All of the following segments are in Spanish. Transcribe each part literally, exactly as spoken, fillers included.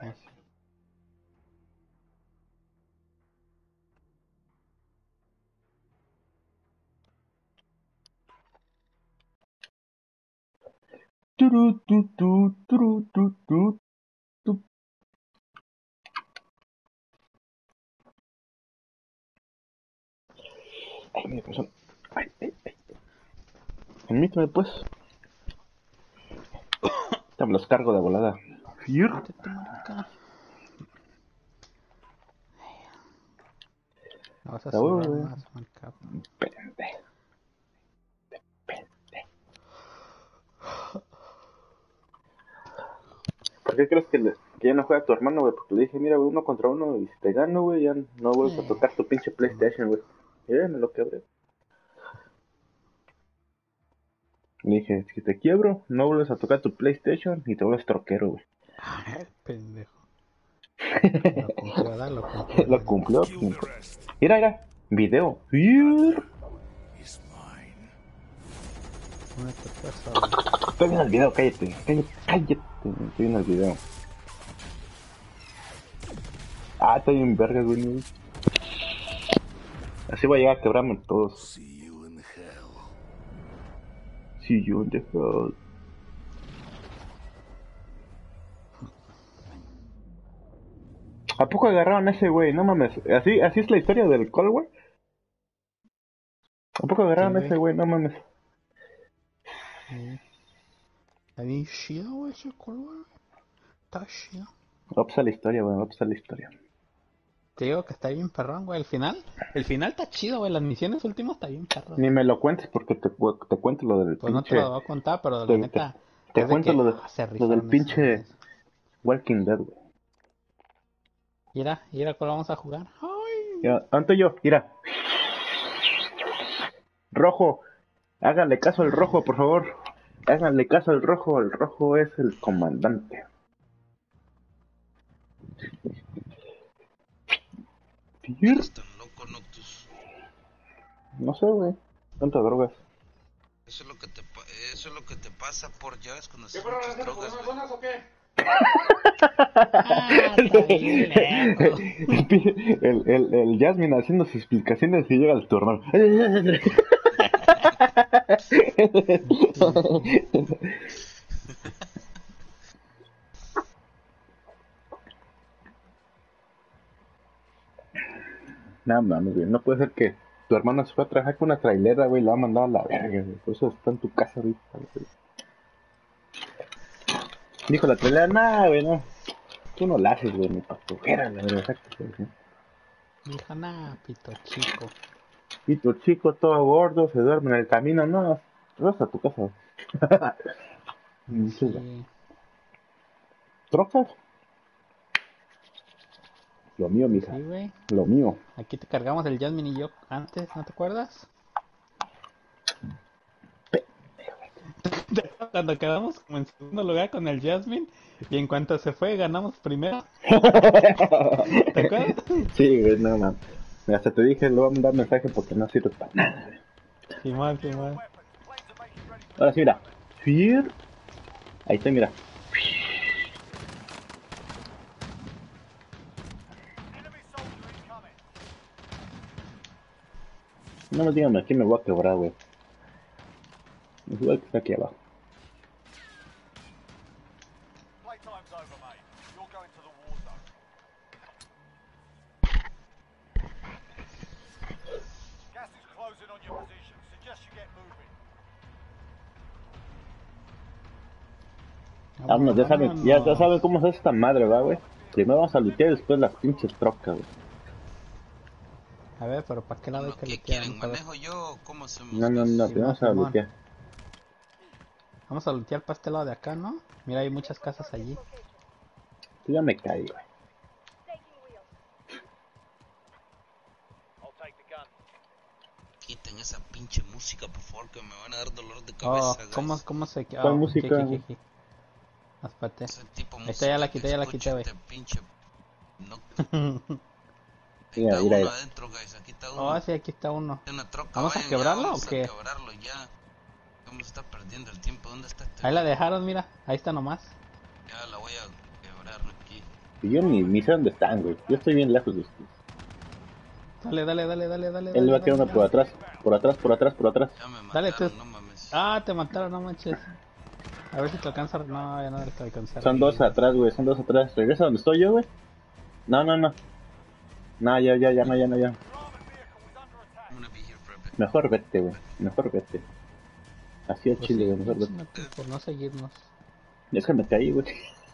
¿Cómo se? Turu, tu, tu, turu, tu, tu, tu. Ay, mira, persona. Ay, ay, ay. Permíteme, pues. Te me los cargo de volada. Métete, marica. No vas a zurrar más, marica. Pendejo. ¿Por qué crees que, le, que ya no juega tu hermano, güey? Porque le dije, mira, güey, uno contra uno, y si te gano, güey, ya no vuelves a tocar tu pinche PlayStation, güey. Y ya me lo quebré. Le dije, si te quiebro, no vuelves a tocar tu PlayStation y te vuelves troquero, güey. Ay, pendejo. Lo cumplió, ¿verdad? Lo cumplió. Lo cumplió. Mira, mira. Video. Estoy viendo el video, cállate. Cállate, cállate. Estoy viendo el video. Ah, estoy en verga, güey. Así voy a llegar a quebrarme todos. See you in the hell. See you in the hell. ¿A poco agarraron a ese güey? No mames. ¿Así, así es la historia del Cold War? ¿A poco agarraron a ese güey? No mames. Está bien chido, güey, ese Cold War. Está chido. Ops a la historia, güey. Ops a la historia. Te digo que está bien perrón, güey. El final, el final está chido, güey. Las misiones últimas está bien perrón. Ni me lo cuentes porque te, te cuento lo del pues pinche... no te lo voy a contar, pero te, la neta... Te, te cuento que, lo, de, ah, lo del pinche Walking Dead, güey. Mira, mira cuál vamos a jugar. Ay. Mira, antes yo, mira. Rojo. Háganle caso al rojo, por favor. Háganle caso al rojo. El rojo es el comandante. ¿Eres tan loco, Noctus? No sé, güey. Tantas drogas. Eso es lo que te, eso es lo que te pasa por ya ves cuando haces muchas drogas, güey. ¿O qué? Ah, el, el, el Jasmine haciendo sus explicaciones y llega al tu hermano. Nada mames, güey. No puede ser que tu hermano se fue a trabajar con una trailera, güey, y la ha mandado a la verga, güey. Por eso está en tu casa ahorita, güey. Dijo la trailera, nah, güey, no. Tú no la haces, güey, mi patujera, la verdad, exacto, güey. Dijo, nah, pito chico. Pito chico, todo gordo, se duerme en el camino, no. Vas a tu casa. Sí. ¿Trocas? Lo mío, mija. Sí, güey. Lo mío. Aquí te cargamos el Jasmine y yo antes, ¿no te acuerdas? Cuando quedamos como en segundo lugar con el Jasmine y en cuanto se fue ganamos primero. ¿Te acuerdas? Sí, güey, no, no. Hasta te dije, le voy a mandar mensaje porque no sirve para nada, güey. Sí, mal, sí, mal. Ahora sí, mira. Ahí está, mira. No me digan aquí me voy a quebrar, güey. Me voy a que está aquí abajo. Vámonos, ya saben, ya, ya saben cómo es esta madre, ¿va, güey? Primero vamos a lutear y después las pinches trocas, güey. A ver, pero ¿para qué lado hay que ¿Qué lutear? quieren? ¿Manejo yo o cómo hacemos? No, no, no, primero vamos a lutear. Vamos a lutear para este lado de acá, ¿no? Mira, hay muchas casas allí. Tú ya me caí, güey. Quiten esa pinche música, por favor, que me van a dar dolor de cabeza, Oh, guys. ¿cómo, cómo se queda? ¿Cuál Oh, música? ¿qué, qué, qué, qué? Espérate. Ese tipo de Esta ya la música quité, que ya la quité, güey. escucha este pinche Noctus. Ahí Mira, está mira, uno mira. adentro, guys. Aquí está uno. Oh, sí, aquí está uno. Una troca, ¿Vamos a vayan quebrarlo ya, o vamos qué? a quebrarlo ya. Vamos a estar perdiendo el tiempo. ¿Dónde está este? Ahí la dejaron, mira. Ahí está nomás. Ya la voy a quebrar aquí. Y yo ni, ni sé dónde están, güey. Yo estoy bien lejos de ustedes. Dale, dale, dale, dale, dale. Él dale, va a quedar dale, uno por dale. atrás, por atrás, por atrás, por atrás. Ya me Dale, mataron, tú. no mames. Ah, te mataron, no manches. A ver si te alcanza. No, ya no te alcanza. Son dos atrás, güey, son dos atrás. Regresa donde estoy yo, güey. No, no, no. No, ya, ya, ya, no, ya, no, ya. I'm gonna be here for a bit. Mejor vete, güey. Mejor vete. Así es Pues chile, sí, güey. Mejor vete. chinga, por no seguirnos. Es que me caí, güey.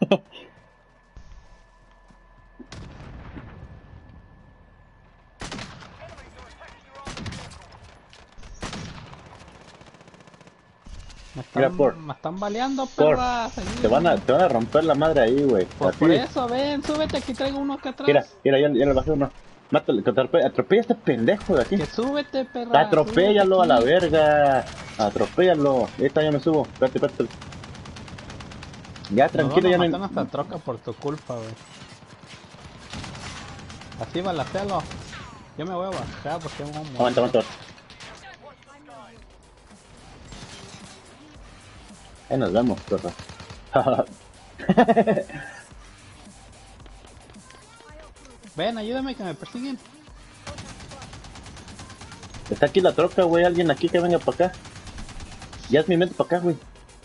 Me Mira, están, por- me están baleando, por- perras. Te van a, te van a romper la madre ahí, güey. Pues Así. por eso, ven, súbete, aquí traigo uno acá atrás. Mira, mira, ya, ya le bajé uno. Mátale, que atropella, atropella a este pendejo de aquí. Que súbete, perra. Atropéllalo a súbete la aquí. verga. Atropéllalo. Ahí está, ya me subo. Espérate, espérate. Ya, Nos tranquilo, ya vamos a no. matar nuestra troca por tu culpa, güey. Así balacealo. Yo me voy a bajar porque vamos a morir. Aguanta, aguanta. Ahí nos vemos, perra. Ven, ayúdame que me persiguen. Está aquí la troca, güey. Alguien aquí que venga para acá. Ya es mi mente para acá, güey.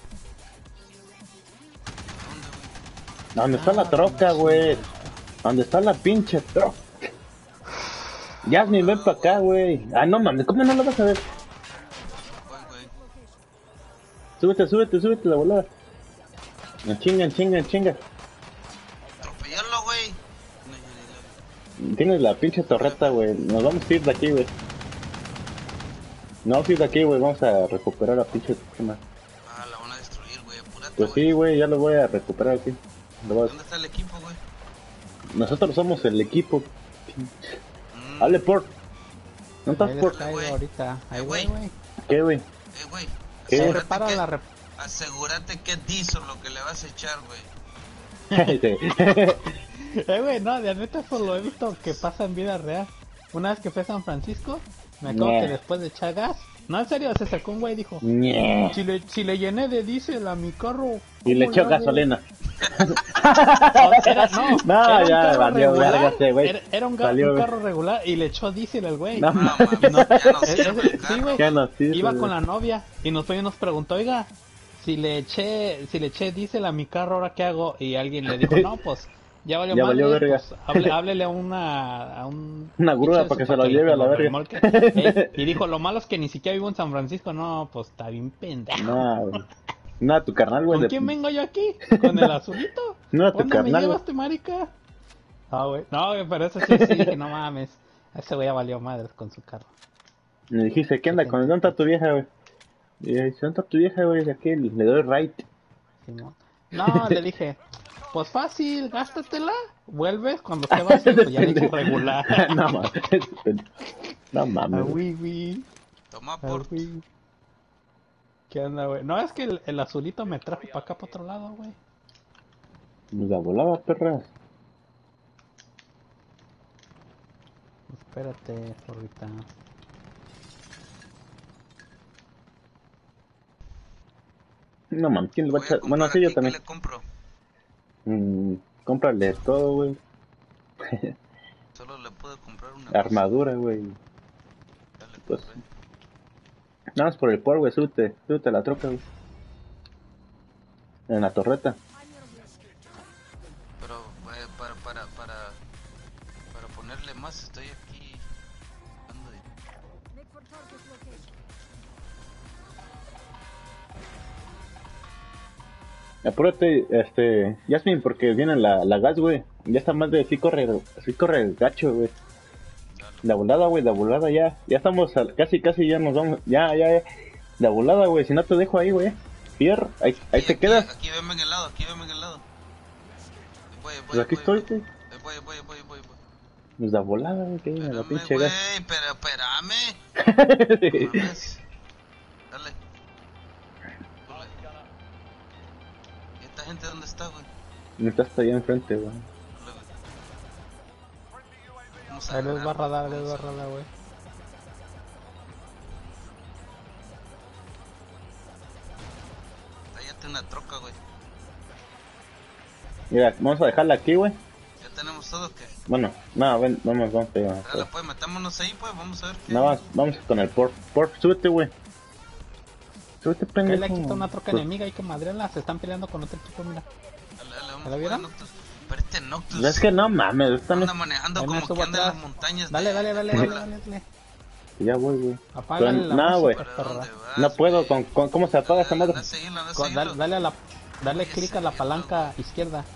¿Dónde está la Ah, troca, güey? ¿Dónde está la pinche troca? Yasmin, ven para acá, güey. Ah, no mames, ¿cómo no lo vas a ver? Güey, güey. Súbete, súbete, súbete la volada. En chinga, en chinga, en chinga. Atropellarlo, güey. No, ya, ya, Tienes la pinche torreta, güey. Nos vamos a ir de aquí, güey. Nos vamos a ir de aquí, güey. Vamos a recuperar la pinche torreta. ya. Ah, la van a destruir, güey. Apúrate, Pues güey. sí, güey, ya lo voy a recuperar aquí. Lo voy a- ¿Dónde está el equipo, güey? Nosotros somos el equipo. Mm, Hable por. ¿No estás Ahí les por? caigo güey. ahorita. Ahí Eh, voy, güey. güey. ¿Qué, güey? Eh, güey. ¿Qué? Se Asegúrate repara que, la rep... asegúrate que es diesel lo que le vas a echar, güey. Sí. Eh, güey, no, de neta eso lo he visto que pasa en vida real. Una vez que fue a San Francisco, me acuerdo Nah. que después de echar gas, no, en serio, se sacó un güey y dijo, Ñe. si le, si le llené de diésel a mi carro... Y le ¿cómo echó hago?" gasolina. Era, no, No, era un ya carro valió regular, verga ese güey. Era, era un, ga- Valió un ver- carro regular y le echó diésel al güey. No, No, mames. mames, No, ya no es- sirve es- el sí, carro. güey. Ya no sirve, Iba güey. con la novia y nos fue y nos preguntó, oiga, si le eché, si le eché diésel a mi carro, ¿ahora qué hago? Y alguien le dijo, no, pues, ya valió, Ya valió madre, verga. pues, hable- háblele a una, a un... Una grúa pinche para que eso se lo le- lleve a la lo verga. remolque. Eh, y dijo, lo malo es que ni siquiera vivo en San Francisco. No, pues, está bien pendejo. No, güey. No, tu carnal, güey. ¿Con de- quién vengo yo aquí? ¿Con el azulito? No, tu ¿Dónde me carnal, llevas, tu marica? Ah, güey. No, güey, pero eso sí, sí, dije, no mames. Ese güey ya valió madres con su carro. Me dijiste, ¿qué onda? ¿Con dónde está tu vieja, güey? Y yo, ¿dónde está tu vieja, güey? De aquí le doy right. Simón. No, le dije, pues fácil, gástatela, vuelves cuando te vas, pues ya le echo regular. No mames. No Ah, mames. güey. güey, güey. Toma Ah, por. güey. ¿Qué onda, güey? No, es que el, el azulito me trajo para acá, para otro lado, güey. Nos la volaba, perra. Espérate, zorrita. No mames, ¿quién le va a Voy a echar? Bueno, comprar sí, yo aquí, ¿qué también. le compro? Mm, cómprale todo, güey. Solo le puedo comprar una cosa. Armadura, güey. Ya le Pues, compré. nada más por el por, güey. Súbete, súbete a la troca, güey. En la torreta. Pero eh, para, para, para, para ponerle más, estoy aquí. dando de- Apúrate, este, Yasmin, porque viene la, la gas, güey. Ya está más de, sí corre, sí corre el gacho, güey. Dale. La volada, güey, la volada ya. Ya estamos, al- casi, casi ya nos vamos. Ya, ya, ya. La volada, güey, si no te dejo ahí, güey. Fierro, ahí, ahí Aquí, te aquí, quedas. Aquí venme en el lado, aquí venme en el lado. Voy, voy, Pues aquí voy, estoy, güey. Voy, voy, voy, voy, voy. Pues la volada, güey, que viene la Espérame, pinche güey, gas. pero espérame. No mames. Dale. Dale. ¿Y esta gente dónde está, güey? No está hasta allá enfrente, güey. Dale, güey. Vamos a Ahí les va a agarrar, radar, les va a vamos a- radar, güey. Tállate una troca, güey. Mira, vamos a dejarla aquí, güey. ¿Ya tenemos todo o qué? Bueno, no, ven, vamos, vamos, vamos. Dale, pues, metámonos ahí, pues, vamos a ver qué. No, vamos, vamos con el Porf. Porf, súbete, güey. Súbete, Cállale, pendejo. aquí está una troca Pues, enemiga, hay que madrearla, se están peleando con otro equipo, mira. Dale, dale, vamos ¿La a vieron? Noctus. Pero este Noctus es que no mames, esta no anda es... manejando Ahí me como subo que anda en atrás. las montañas. Dale, de- dale, de dale, Puebla. dale, dale, dale. Ya voy, güey. Apágale Pero, la no, güey. música, ¿Para dónde perra. vas, No puedo, güey? con, con, ¿cómo se apaga esa Dale, madre? anda a seguirlo, anda a Con- seguirlo. dale, dale a la, dale Oye, clic a la seguirlo, palanca güey. izquierda.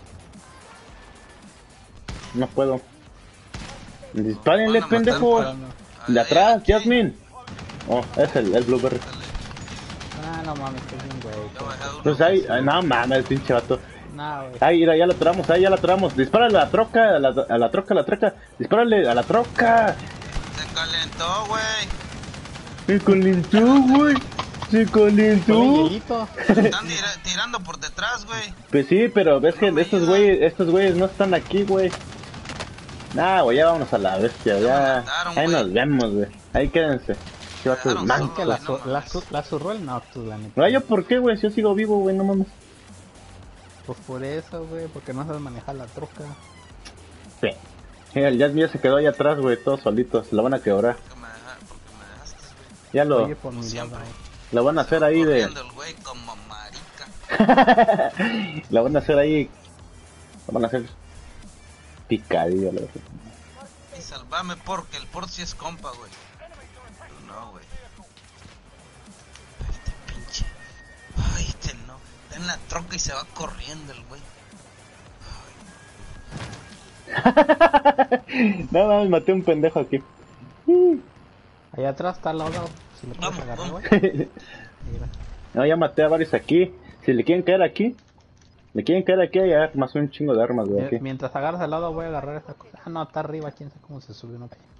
No puedo. Dispárenle, Van a matar pendejo. por- Ah, no. Ay, De atrás, aquí. Jasmine. Oh, es el, el Blueberry. Dale, Ah, no mames, que es un güey. ya bajé uno. Pues ahí, ay, no mames, pinche vato. No, güey. Ahí, mira, ya la tramos, ahí ya la tramos. Dispárale a la troca, a la, a la troca, a la troca. Dispárale a la troca. Se calentó, güey. Se calentó, güey. Se Ponle calentó. hielito. Están tira- tirando por detrás, güey. Pues sí, pero ves que No me estos ayuda. güeyes, estos güeyes no están aquí, güey. Nah, güey, ya vámonos a la bestia, Ya ya. me mataron, Ahí güey. nos vemos, güey. Ahí quédense. Qué vatos dejaron mancos. Es que la, no su- la, mames. su- la zurró el Noctus, la neta. No, yo por qué, güey, si yo sigo vivo, güey, no mames. Pues por eso, güey, porque no sabes manejar la troca. Sí. Mira, el Jasmine ya se quedó ahí atrás, güey, todos solitos. Se la van a quebrar. Porque me, deja- porque me dejaste, güey. Ya lo, Oye, por mi lado. siempre. lo van a hacer ahí de... Corriendo el güey como marica. La van a hacer ahí. La van a hacer picadillo, la verdad. Y salvame porque el port sí es compa, güey. Pero no, güey. Ay, este pinche. Ay, este no. Está en la troca y se va corriendo el güey. No mames, maté a un pendejo aquí. Allá atrás está al lado. Si le puedes Vamos, agarrar, vamos. güey. Mira. No, ya maté a varios aquí. Si le quieren caer aquí, le quieren caer aquí, hay armas, un chingo de armas, güey, aquí. Mientras agarras al lado voy a agarrar esta cosa. Ah, no, está arriba, quién sabe cómo se subió uno para allá.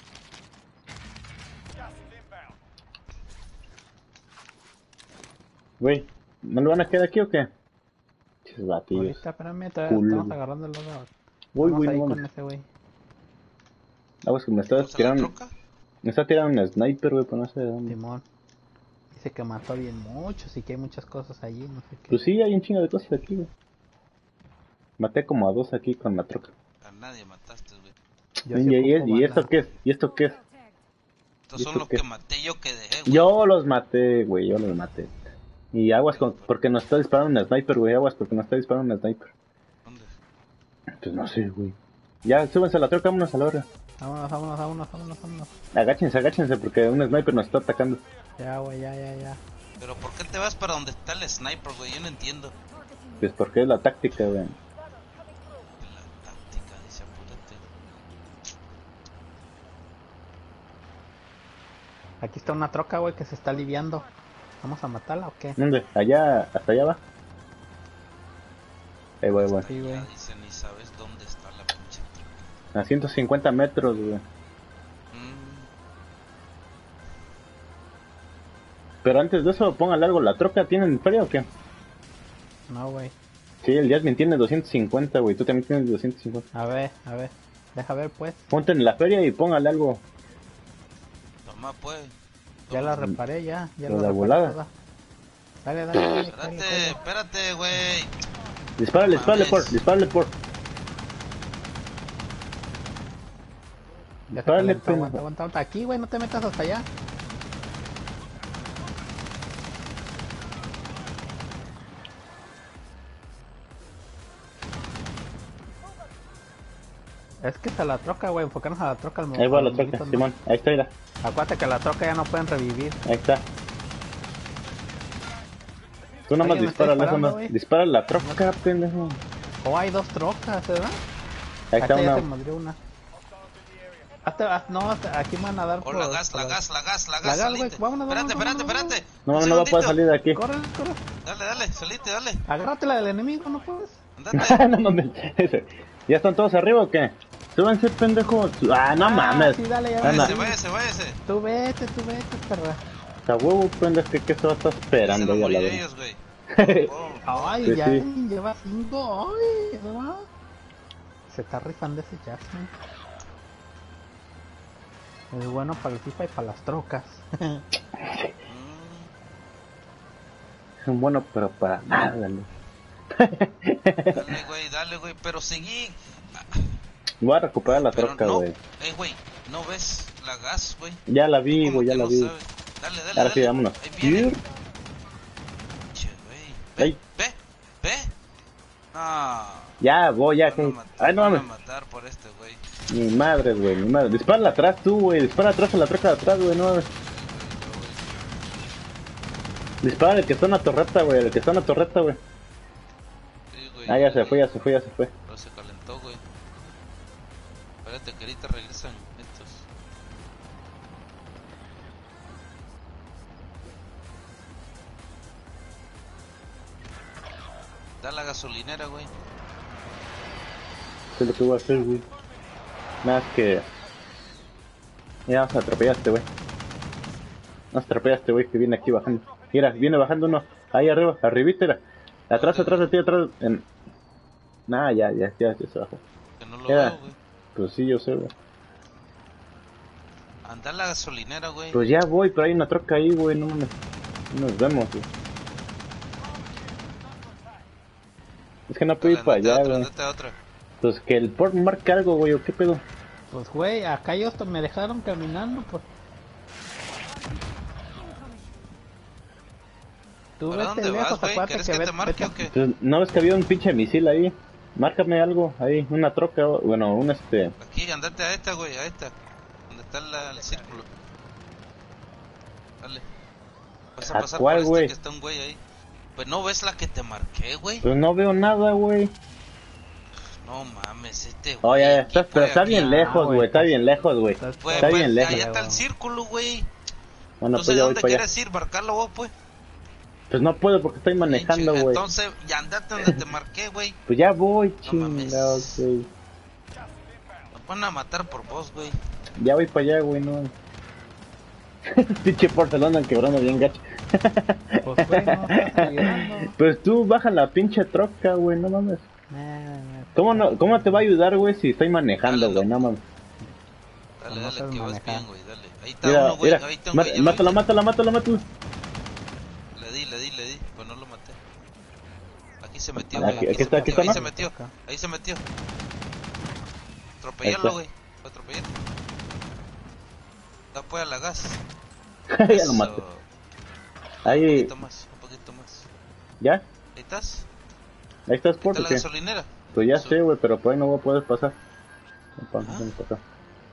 Güey, ¿no le van a caer aquí o qué? Chis batillos. Ahorita, espérame, todavía Culo. estamos agarrando el lado. Uy, Vamos güey, ahí no con mames. ese güey. Aguas que me está ¿Vamos a la tirando. troca? Me está tirando un sniper, güey, pero no sé de dónde. Timón. Dice que mató bien muchos y que hay muchas cosas allí, no sé qué. Pues sí, hay un chingo de cosas aquí, güey. Maté como a dos aquí con la troca. A nadie mataste, güey. Yo ¿Y, sí y- ocupo y esto bala. qué es? ¿Y esto qué es? Estos ¿Y son esto los qué? que maté yo que dejé, güey. Yo los maté, güey, yo los maté. Y aguas con, porque nos está disparando un sniper, güey, aguas porque nos está disparando un sniper. ¿Dónde? Pues no sé, güey. Ya, súbanse a la troca, vámonos a la hora. Vámonos, vámonos, vámonos, vámonos, vámonos. Agáchense, agáchense porque un sniper nos está atacando. Ya, güey, ya, ya, ya. Pero ¿por qué te vas para donde está el sniper, güey? Yo no entiendo. Pues porque es la táctica, güey. La táctica, dice, apúrate. Aquí está una troca, güey, que se está aliviando. ¿Vamos a matarla o qué? ¿Dónde? Allá, hasta allá va. Ahí voy, güey. Sí, güey. Ya dice, ni sabes dónde está la pinche troca. A ciento cincuenta metros, güey. Mm, Pero antes de eso, pongan algo. ¿La troca tienen feria o qué? No, güey. Sí, el Jasmine tiene doscientos cincuenta, güey. Tú también tienes doscientos cincuenta. A ver, a ver. Deja ver, pues. Ponte en la feria y póngale algo. toma, pues. Ya la reparé, ya. Ya Pero la de reparé volada. toda. Dale, dale, dale. Espérate, dale, dale. espérate, güey. Dispárale, dispárale Mames. por, dispárale por. Ya se Dispárale, calentó, aguanta, pendejo. aguanta, aguanta. Aquí, güey, no te metas hasta allá. Es que es a la troca, güey, enfocarnos a la troca al Ahí va la al troca, monito, ¿no? Simón. Ahí está, mira. Acuérdate que la troca ya no pueden revivir. Ahí está. Tú nomás Alguien me está dispara, eso disparando, no. güey. Dispara la troca, pendejo. Oh, hay dos trocas, ¿verdad? Ahí está Acá ya una. se madrió una. Hasta, hasta- no, hasta aquí me van a dar Oh, por... la gas, por la gas, la gas, la La gas, gas, güey, salite. vámonos, Espérate, vámonos, espérate, vámonos, espérate. No, Un no va a poder segundito. salir de aquí. Corre, corre. Dale, dale, salite, dale. Agárrate la del enemigo, ¿no puedes? Andate. No mames. Ese. ¿Ya están todos arriba o qué? Súbanse, pendejo. Ah, no Ah, mames. sí, dale, ya Anda. Váyase, váyase, váyase. Tú vete, tú vete, perra. A huevo, pendejo, que, que se va a estar Se esperando van a ya la morir verdad. ellos, güey. Oh, Ay, Pues ya sí. lleva cinco. Ay, ¿verdad? Se está rifando ese Jasmine. Es bueno para el FIFA y para las trocas. mm, Es bueno, pero para nada, ¿no? Dale, güey, dale, güey, pero seguí. Voy a recuperar la Pero troca, no, güey. eh, güey, ¿no ves la gas, güey? Ya la Tú vi, como güey, ya que la no vi. sabes. Dale, dale, Ahora sí, dale. vámonos. Ahí viene. Ir. Che, güey. Ve, Ay. ve, ve. Ah, Ya, voy, ya. van a que- matar, Ay, no van a mames. matar por este, güey. Mi madre, güey, mi madre. Dispárala atrás tú, güey. Dispara atrás a la troca de atrás, güey, no mames. Dispara el que está en la torreta, güey. El que está en la torreta, güey. Sí, güey. Ah, ya se fue, ya se fue, ya se fue. Pero se calentó, güey. Espérate que ahorita regresan estos. Da la gasolinera, güey. ¿Qué es lo que voy a hacer, güey? Nada, es que... Ya nos atropellaste, güey. Nos atropellaste, güey, que viene aquí bajando. Mira, viene bajando uno. Ahí arriba, arribita, era. Atrás, atrás de ti, atrás. En... Nah, ya, ya, ya, ya se bajó. Que no lo Era. veo, güey. Pues sí, yo sé, güey. Anda la gasolinera, güey. Pues ya voy, pero hay una troca ahí, güey, no mames. Nos vemos, güey. Es que no puedo ir para Andate a allá, otra, güey. andate a otra. Pues que el port marque algo, güey, o qué pedo. Pues, güey, acá ellos me dejaron caminando, pues. Tú ¿Para vete dónde vas, lejos, güey? acuérdate ¿Quieres que que ve- te marque vete- o qué? Pues, ¿no ves que había un pinche misil ahí? Márcame algo ahí, una troca, o- bueno, un este... Aquí, andate a esta, güey, a esta. Donde está la- el círculo. Dale. Vas a ¿A pasar cuál, por este güey? que está un güey ahí. Pues no ves la que te marqué, güey. Pues no veo nada, güey. No mames, este güey. Oh, ya, ya, aquí está, por pero está aquí. bien lejos, güey, güey, está pues, bien lejos, güey. estás- Pues, Está pues, bien lejos. allá está el círculo, güey. Bueno, No pues sé ya voy dónde para allá. quieres ir, marcarlo vos, pues. Pues no puedo porque estoy manejando, Pinche, güey. Entonces, ya andate donde te marqué, güey. Pues ya voy, No mames. chingados, güey. Nos van a matar por vos, güey. Ya voy para allá, güey, no. Pinche Barcelona quebrando bien gacho. Pues, güey, no estás ayudando. Pues tú baja la pinche troca, güey, no mames. Nah, ¿Cómo, no, ¿Cómo te va a ayudar, güey, si estoy manejando, Dale, güey, no mames? Dale, No dale, sabes que vas manejar. bien, güey, dale. Ahí está Mira, uno, güey. mira, Ahí está un má- güey. ¿ya lo mátalo, viste? mátalo, mátalo, mátalo. Le di, le di, le di. Pues no lo maté. Aquí se metió, Aquí- güey. aquí está, aquí está, Ahí ¿no? se metió. Acá. Ahí se metió. Ahí está. Atropellalo, güey. Atropellalo. Da pues a la gas. Ya lo Eso. maté. Un Ahí, poquito más, un poquito más. ¿ya? Ahí estás. Ahí estás Ahí por está la qué. gasolinera. Pues ya Su- sé, güey, pero por ahí no voy a poder pasar. Vamos, Ah. vamos para acá.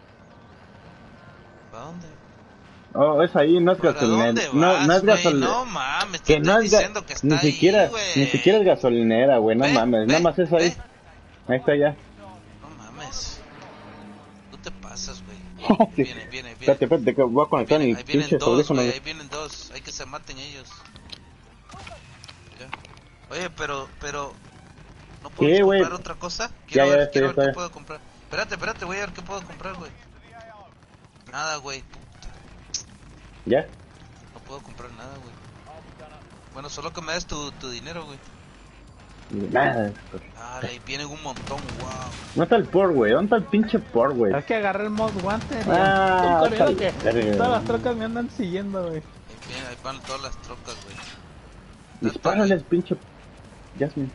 ¿Para dónde? Oh, es ahí, no es ¿Para gasolinera. dónde No, vas, no es güey? gasolinera. No mames, te Que estoy no es ga- diciendo que está ni ahí, siquiera, güey. ni siquiera es gasolinera, güey, no Ve, mames, ve, nada más es ahí. ve. Ahí está ya. No mames. Tú te pasas, güey. Sí. Viene, viene, viene. Espérate, espérate, que voy a conectar Vienen- mi ahí vienen pinche dos, audífono. güey. güey. Ahí vienen dos. Hay que se maten ellos. Ya. Oye, pero, pero. ¿No ¿Qué, puedo güey? comprar otra cosa? Quiero Ya, ya, ver, estoy, quiero ver estoy. qué puedo comprar. Espérate, espérate, voy a ver qué puedo comprar, güey. Nada, güey. Puta, ¿Ya? no puedo comprar nada, güey. Bueno, solo que me des tu, tu dinero, güey. Nada. Dale, ahí vienen un montón, wow. ¿Dónde está el port, güey? ¿Dónde está el pinche port, güey? Es que agarré el mod guante. Ah, un corrido está que bien. todas las trocas me andan siguiendo, güey. Ahí, vienen, ahí van todas las trocas, güey. Dispárale al pinche Jasmine.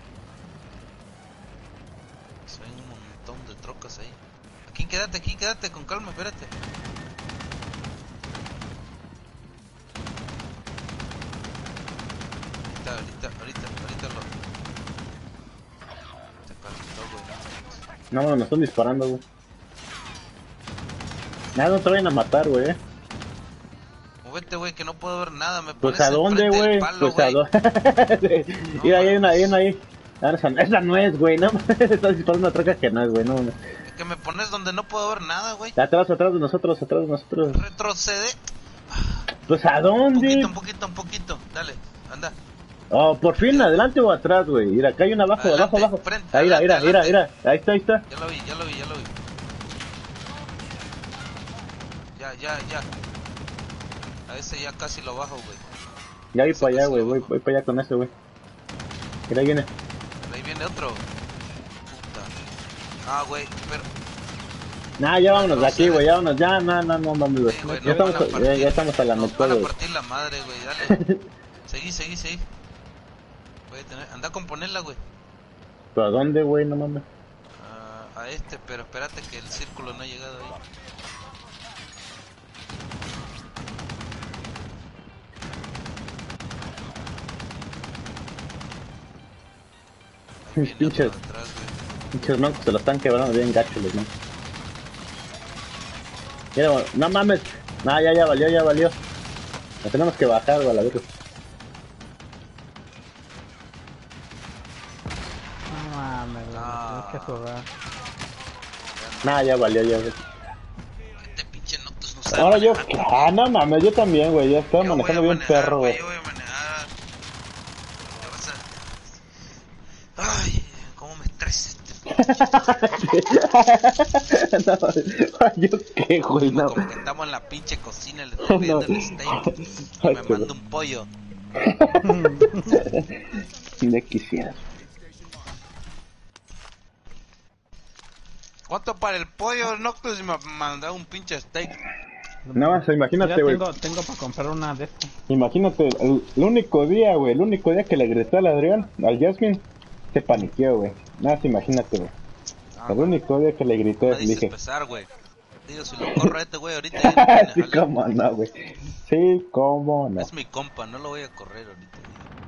Se ven un montón de trocas ahí. Aquí quédate, aquí quédate, con calma, espérate. Ahorita, ahorita, ahorita, ahorita lo... Se calentó, güey. No, nos están disparando, güey. Nada, no te vayan a matar, güey. Móvete, güey, que no puedo ver nada. Me Pues pones a dónde, enfrente del güey. palo, Pues a güey. dónde. Mira, ahí hay una, hay una ahí. Ah, esa, esa no es, güey, no. Estás disparando una troca que no es, güey, no. no. Es que me pones donde no puedo ver nada, güey. Atrás, atrás de nosotros, atrás de nosotros. Retrocede. Pues a Un dónde. poquito, un poquito, un poquito. Dale, anda. Oh, por fin, adelante o atrás, güey. Mira, acá hay una abajo, Adelante, abajo, abajo. frente, Ahí, mira, mira, adelante, mira, adelante. mira. Ahí está, ahí está. Ya lo vi, ya lo vi, ya lo vi. Ya, ya, ya. A ese ya casi lo bajo, güey. Ya voy Ese para allá, casi güey. lo Voy, bajo. voy para allá con ese, güey. Mira, ahí viene. Ahí viene otro. Puta. Ah, güey, pero... Nah, ya vámonos de aquí, Retrocede. güey. Ya vámonos, ya, no, no, no, mames, güey. Sí, güey, Ya nos estamos, van a ya, partir. ya estamos a la Nos mitad, van a güey. partir la madre, güey, dale. Seguí, seguí, seguí. Voy a tener... Anda a componerla, güey. ¿Pero a dónde, güey? No mames. Uh, a este, pero espérate que el círculo no ha llegado ahí. Ahí viene Pinches, otro atrás, güey. pinches mancos se lo están quebrando bien gacho los mancos. Mira, güey, no mames. No, ya, ya valió, ya valió. Nos tenemos que bajar, güey, a la verga. No mames, güey, Ah. tienes que jugar. No, ya valió, ya, güey. Este pinche Noctus no sabe Ahora yo, manejar. ah, no mames, yo también, güey, ya estaba Yo voy manejando a bien manejar, perro, güey. Yo voy a manejar. ¿Qué vas a...? Ay, cómo me estresa este. No, yo qué, güey, Como, no. como que estamos en la pinche cocina, le estoy pidiendo el steak y Ay, me qué manda un pollo. Ya quisiera. ¿Cuánto para el pollo, Noctus? Y me manda un pinche steak. Nada más, imagínate, Mira, güey. tengo, tengo para comprar una de estas. Imagínate, el, el único día, güey, el único día que le gritó al Adrián, al Jasmine, se paniqueó, güey. Nada más, imagínate, güey. Ah, El único día que le grité, me le dices dije. pesar, güey. Digo, si lo corro a este güey ahorita ya no tiene Sí, jale. cómo no, güey. Sí, cómo no. Es mi compa, no lo voy a correr ahorita.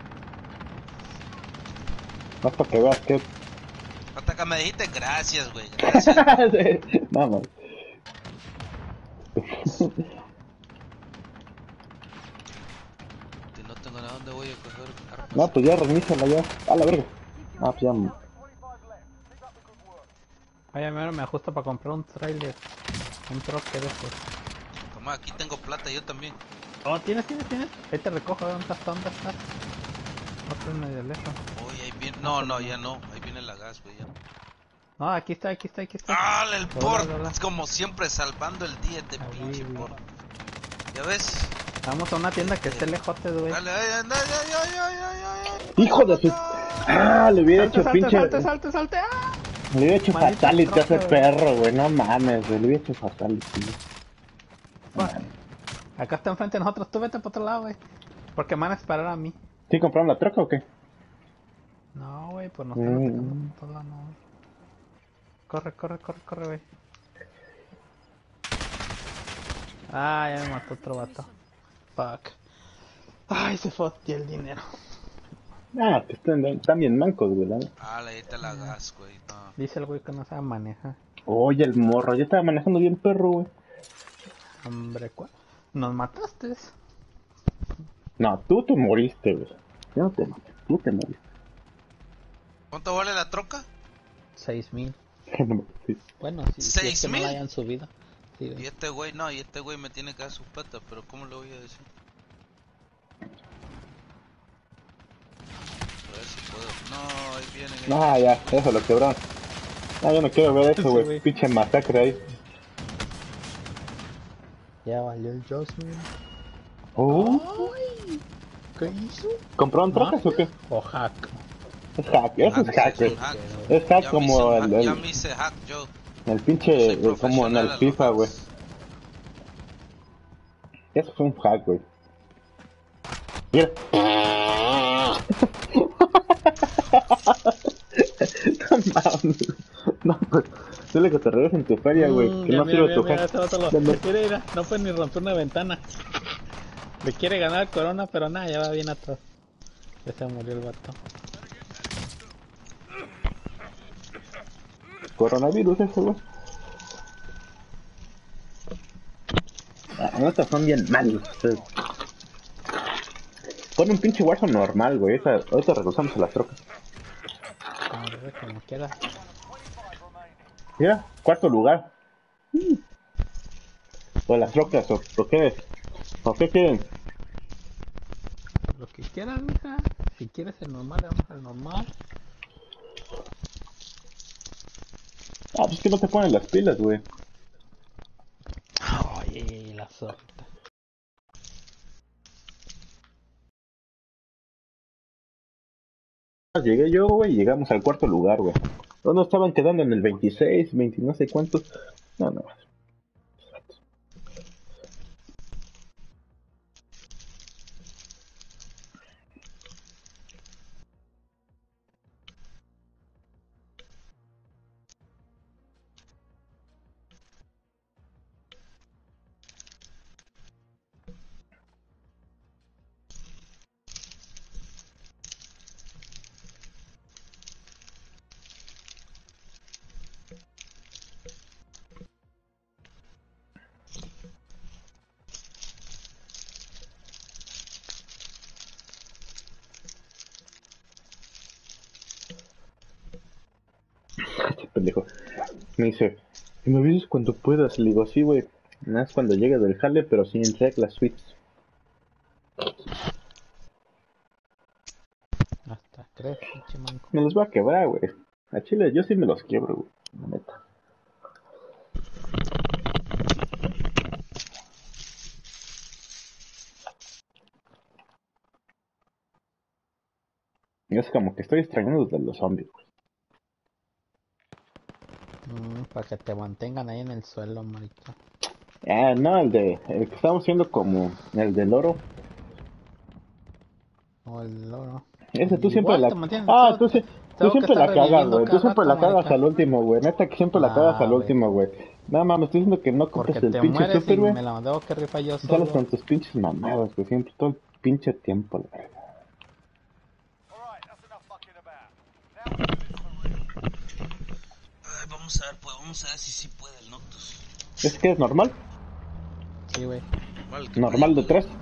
Más para que veas que... Hasta que me dijiste gracias, güey. Gracias. Vamos. Que no tengo nada donde voy a coger armas. No, pues ya reiníciala ya. A la verga. Ah, pues ya. Oye, mira, me ajusto para comprar un trailer. Un troque de estos. Toma, aquí tengo plata, yo también. Oh, ¿tienes, tienes, tienes? Ahí te recojo, ¿dónde estás? ¿Dónde estás? Otro en medio lejos. Uy, ahí viene. No, no, ya no. Ahí viene la gas, güey. Ya. No, aquí está, aquí está, aquí está. ¡Ah, el Hola, port! hola. Es como siempre salvando el día de Ahí, pinche güey. port. ¿Ya ves? Vamos a una tienda que esté lejote, güey. Dale, ay, anda, ay, ay, ay, ay, ay, ay. Hijo de su... Ah, le hubiera Salte, hecho salte, pinche... salte, salte, salte. ¡Ah! Le hubiera hecho Maldito fatality a ese trozo, perro, güey. No mames, güey. Le hubiera hecho fatality. Bueno, acá está enfrente de nosotros. Tú vete para otro lado, güey. Porque me van a esperar a mí. ¿Sí compraron la troca o qué? No, güey, pues nos están Mm. atacando por todos lados, no. Corre, corre, corre, corre, güey. Ah, ya me mató otro vato. Fuck. Ay, se fue el dinero. Ah, que están, están bien mancos, güey. ¿no? Ah, ahí está la gas, güey. No. Dice el güey que no sabe manejar. Oye, el morro. Yo estaba manejando bien perro, güey. Hombre, ¿cuál? Nos mataste. No, tú te moriste, güey. Yo no te maté. Tú te moriste. ¿Cuánto vale la troca? Seis mil. Sí. Bueno, si, si ¿Seis es que no mil? la hayan subido. Sí, Y güey. este güey, no, y este güey me tiene que dar sus patas, pero ¿cómo le voy a decir? A ver si puedo. No, ahí vienen. ahí Ah, vienen. ya, eso lo quebraron. Ah, yo no quiero ver eso, Sí, güey. güey. Pinche masacre ahí. Ya valió el Jasmine. Oh, Ay, ¿qué hizo? ¿compraron trocas o qué? O hack. Es hack, eso es Ah, hack, es güey. un hack. Es hack Ya me como hice un el, hack- Ya el, me hice hack yo. el Soy pinche, eh, como en profesional a el los FIFA, güey. hacks. Eso fue un hack, güey. Mira. No mames. No, pues, dile que te regresen tu feria, güey. Mm, Que ya, no mira, sirve mira, tu mira, hack. ese vato lo- No, no. Mira, mira, no puede ni romper una ventana. Le quiere ganar a Corona, pero nada, ya va bien atrás. Ya se murió el vato. Coronavirus ese, güey. Ah, no, estas son bien malos. ustedes. Pon un pinche Warzone normal, güey. Esa, ahorita regresamos a las trocas. Arre, como quiera. Mira, cuarto lugar. Mm. O las trocas, o, o qué. ¿O qué quieren? Lo que quieras, mija. Si quieres el normal, vamos al normal. Ah, pues que no te ponen las pilas, güey. Oye, la suerte. Llegué yo, güey, y llegamos al cuarto lugar, güey. ¿Dónde estaban quedando? En el veintiséis, veinte, no sé cuántos. No, no. pendejo. Me dice, ¿y me avisas cuando puedas? Le digo, sí, güey. Nada más cuando llegue del jale, pero sin reglas suites. Hasta crees, pinche manco. Me los voy a quebrar, güey. A Chile yo sí me los quiebro, güey. La neta. Es como que estoy extrañando de los zombies, güey. Mm, para que te mantengan ahí en el suelo, marica. Ah, no, el de... El que estamos haciendo como el del oro. O el loro. Ese tú siempre Igual la... te mantienen, Ah, solo tú, te- sí- tú tengo que siempre estar la cagas, reviviendo güey. Tú cada siempre rato, la cagas marica. al último, güey. Neta que siempre la cagas al Ah, güey. último, güey. Nada más, me estoy diciendo que no compres Porque el te pinche mueres y super, güey. me la tengo que rifar yo Y sales solo. con tus pinches mamadas, güey. Siempre, todo el pinche tiempo, la verdad. Ay, vamos a ver, pues, vamos a ver si sí puede el Noctus. ¿Es que es normal? Sí, güey. Normal, que Normal de puede, tres.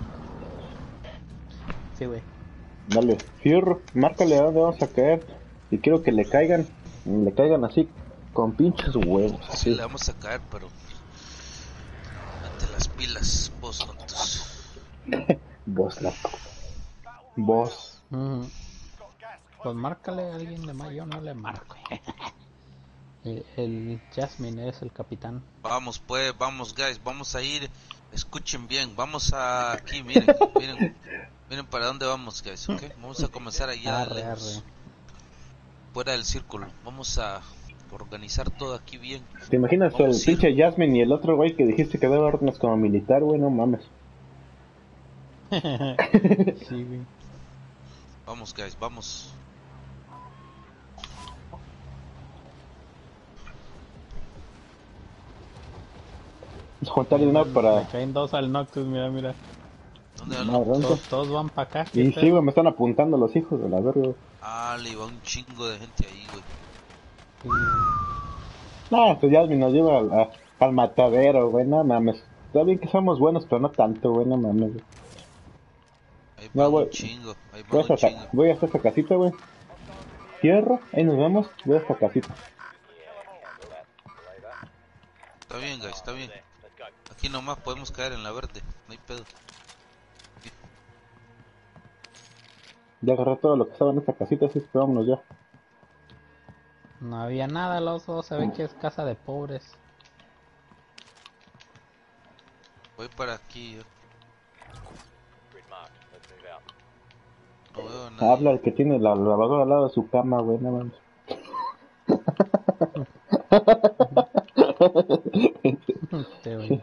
Sí, güey. Dale, fierro, márcale a dónde vamos a caer. Y quiero que le caigan, le caigan así, con pinches huevos. Sí, Así. le vamos a caer, pero mete las pilas, vos Noctus. Vos, loco. Vos. Ujú. Pues márcale a alguien de más, yo no le marco. el, el Jasmine es el capitán. Vamos, pues, vamos, guys, vamos a ir. Escuchen bien, vamos a aquí, miren, miren, miren para dónde vamos, guys, ¿ok? Vamos a comenzar allá Arre, lejos, arre. fuera del círculo. Vamos a organizar todo aquí bien. ¿Te imaginas Vamos el a ir. pinche Jasmine y el otro güey que dijiste que daba órdenes como militar, güey? No mames. Sí, güey. Vamos, guys, vamos. Vamos a juntar el dinero para... Le caen dos al Noctus, mira, mira. ¿Dónde va el Madre Noctus? santa. Todos, todos van para acá. ¿qué Y pedo? sí, güey, me están apuntando los hijos de la verga. Ah, le va un chingo de gente ahí, güey. Sí. No, pues Jasmine nos lleva al, a- al matadero, güey, no mames. Está bien que somos buenos, pero no tanto, güey, no mames. Güey. Ahí No, va güey. un chingo, ahí Voy va un hasta, chingo. voy hasta esta casita, güey. Cierro, ahí nos vemos, voy a esta casita. Está bien, guys, está bien. Aquí nomás podemos caer en la verde, no hay pedo. Ya agarré todo lo que estaba en esta casita, así que vámonos ya. No había nada, los dos. Se ve que es casa de pobres. Voy para aquí, yo. No veo nada. Habla el que tiene la lavadora al lado de su cama, güey, no mames. Este, güey.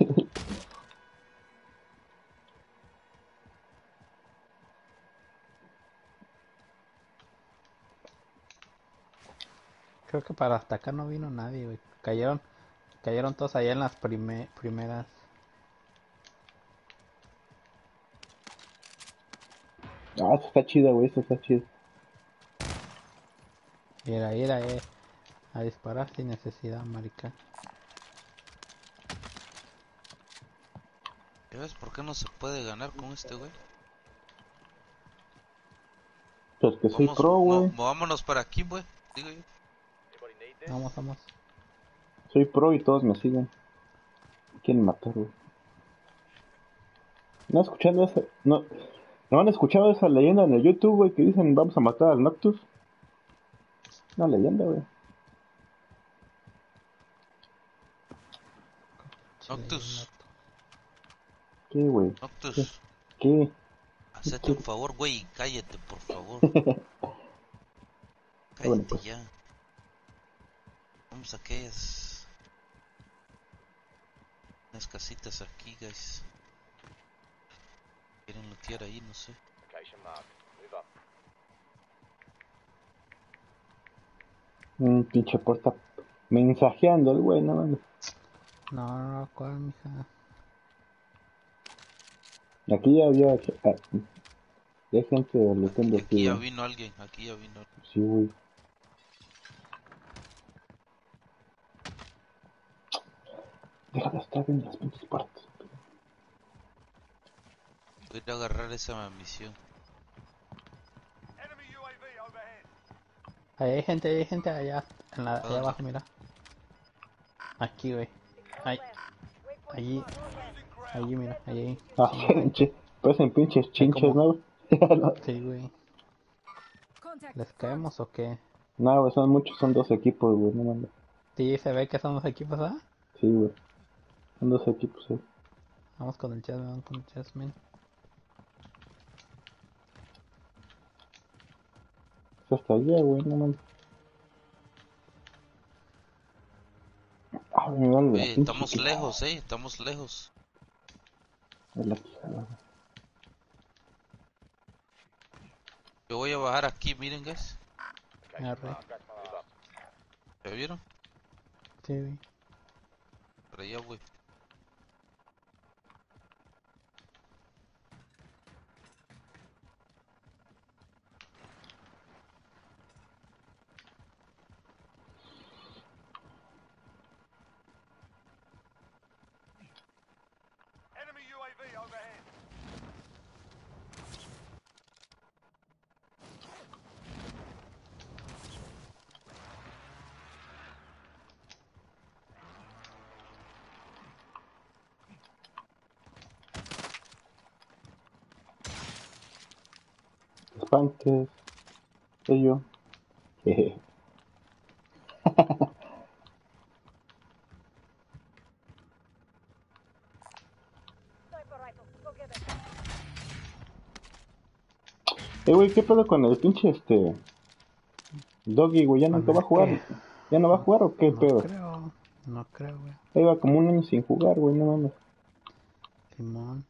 Creo que para hasta acá no vino nadie, güey. Cayeron, cayeron todos allá en las prime- primeras. Ah, esto está chido, güey, esto está chido. Ir a ir a, eh, a disparar sin necesidad, marica. ¿Ya ves por qué no se puede ganar con este güey? Pues que soy Vamos, pro, mo- güey. movámonos para aquí, güey. Digo yo. Vamos, vamos. Soy pro y todos me siguen. Me quieren matar, güey. No escuchando esa... No, ¿no han escuchado esa leyenda en el YouTube, güey, que dicen vamos a matar al Noctus? Una leyenda, güey. Noctus, ¿Qué, güey? Noctus, ¿Qué? hacete un favor, güey, y cállate, por favor. Cállate Bueno, pues. ya. Vamos a aquellas... unas casitas aquí, guys. Quieren lootear ahí, no sé. Un pinche puerta mensajeando el güey, no mames. No, no, no, ¿cuál, mija? Aquí ya había... ah, ya hay gente looteando Aquí aquí, ya güey. vino alguien, aquí ya vino alguien. Sí, güey. Deja de estar viendo las pinches puertas. Voy a ir a agarrar esa misión. Ahí hay gente, ahí hay gente allá, en la, allá ¿Dónde? abajo, mira. Aquí, güey. Ahí. Allí. Allí, mira. Ahí, ahí. Ah, che, parecen pinches chinches, ¿no? Sí, güey. ¿Les caemos o qué? No, güey, son muchos, son dos equipos, güey, no mames. Sí, se ve que son los equipos, ¿ah? Sí, güey. Son dos equipos, sí. Vamos con el Jasmine, vamos con el Jasmine. Es hasta allá, güey, no mames. Ah, me vale la Oye, pinche estamos quijada. lejos, eh, estamos lejos. Es la quijada, güey. Yo voy a bajar aquí, miren, guys. Arre. ¿Ya vieron? Sí, güey. Por allá, güey. Espantes. Soy yo. Jeje. Eh, güey, ¿qué pedo con el pinche este... Doggy, güey? ¿Ya nunca va a jugar? ¿Qué? ¿Ya no va a jugar o qué No pedo? creo. No creo, güey. Ahí va como un año sin jugar, güey, no mames. Simón.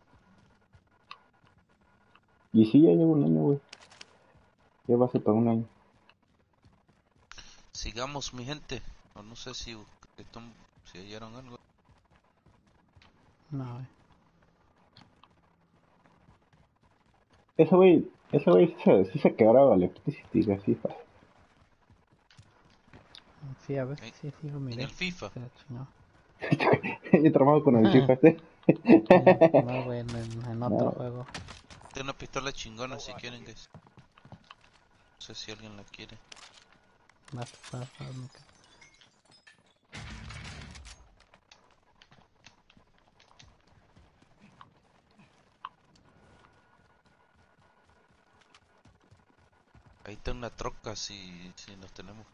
Y sí, ya llevo un año, güey. Ya va a ser para un año. Sigamos, mi gente. O no sé si, están, si hallaron algo. No, güey. Ese güey, ese güey sí se, sí se quebraba Electricity, así fácil. Sí, a veces En, sí, sí lo en miré. el FIFA. Se la chingó. Yo tramado con el FIFA, ¿sí? No, güey, en, en, en otro No. juego. Tengo una pistola chingona si quieren, guys. No sé si alguien la quiere. Vas, vas, vas, Mica. Ahí está una troca si, si nos tenemos.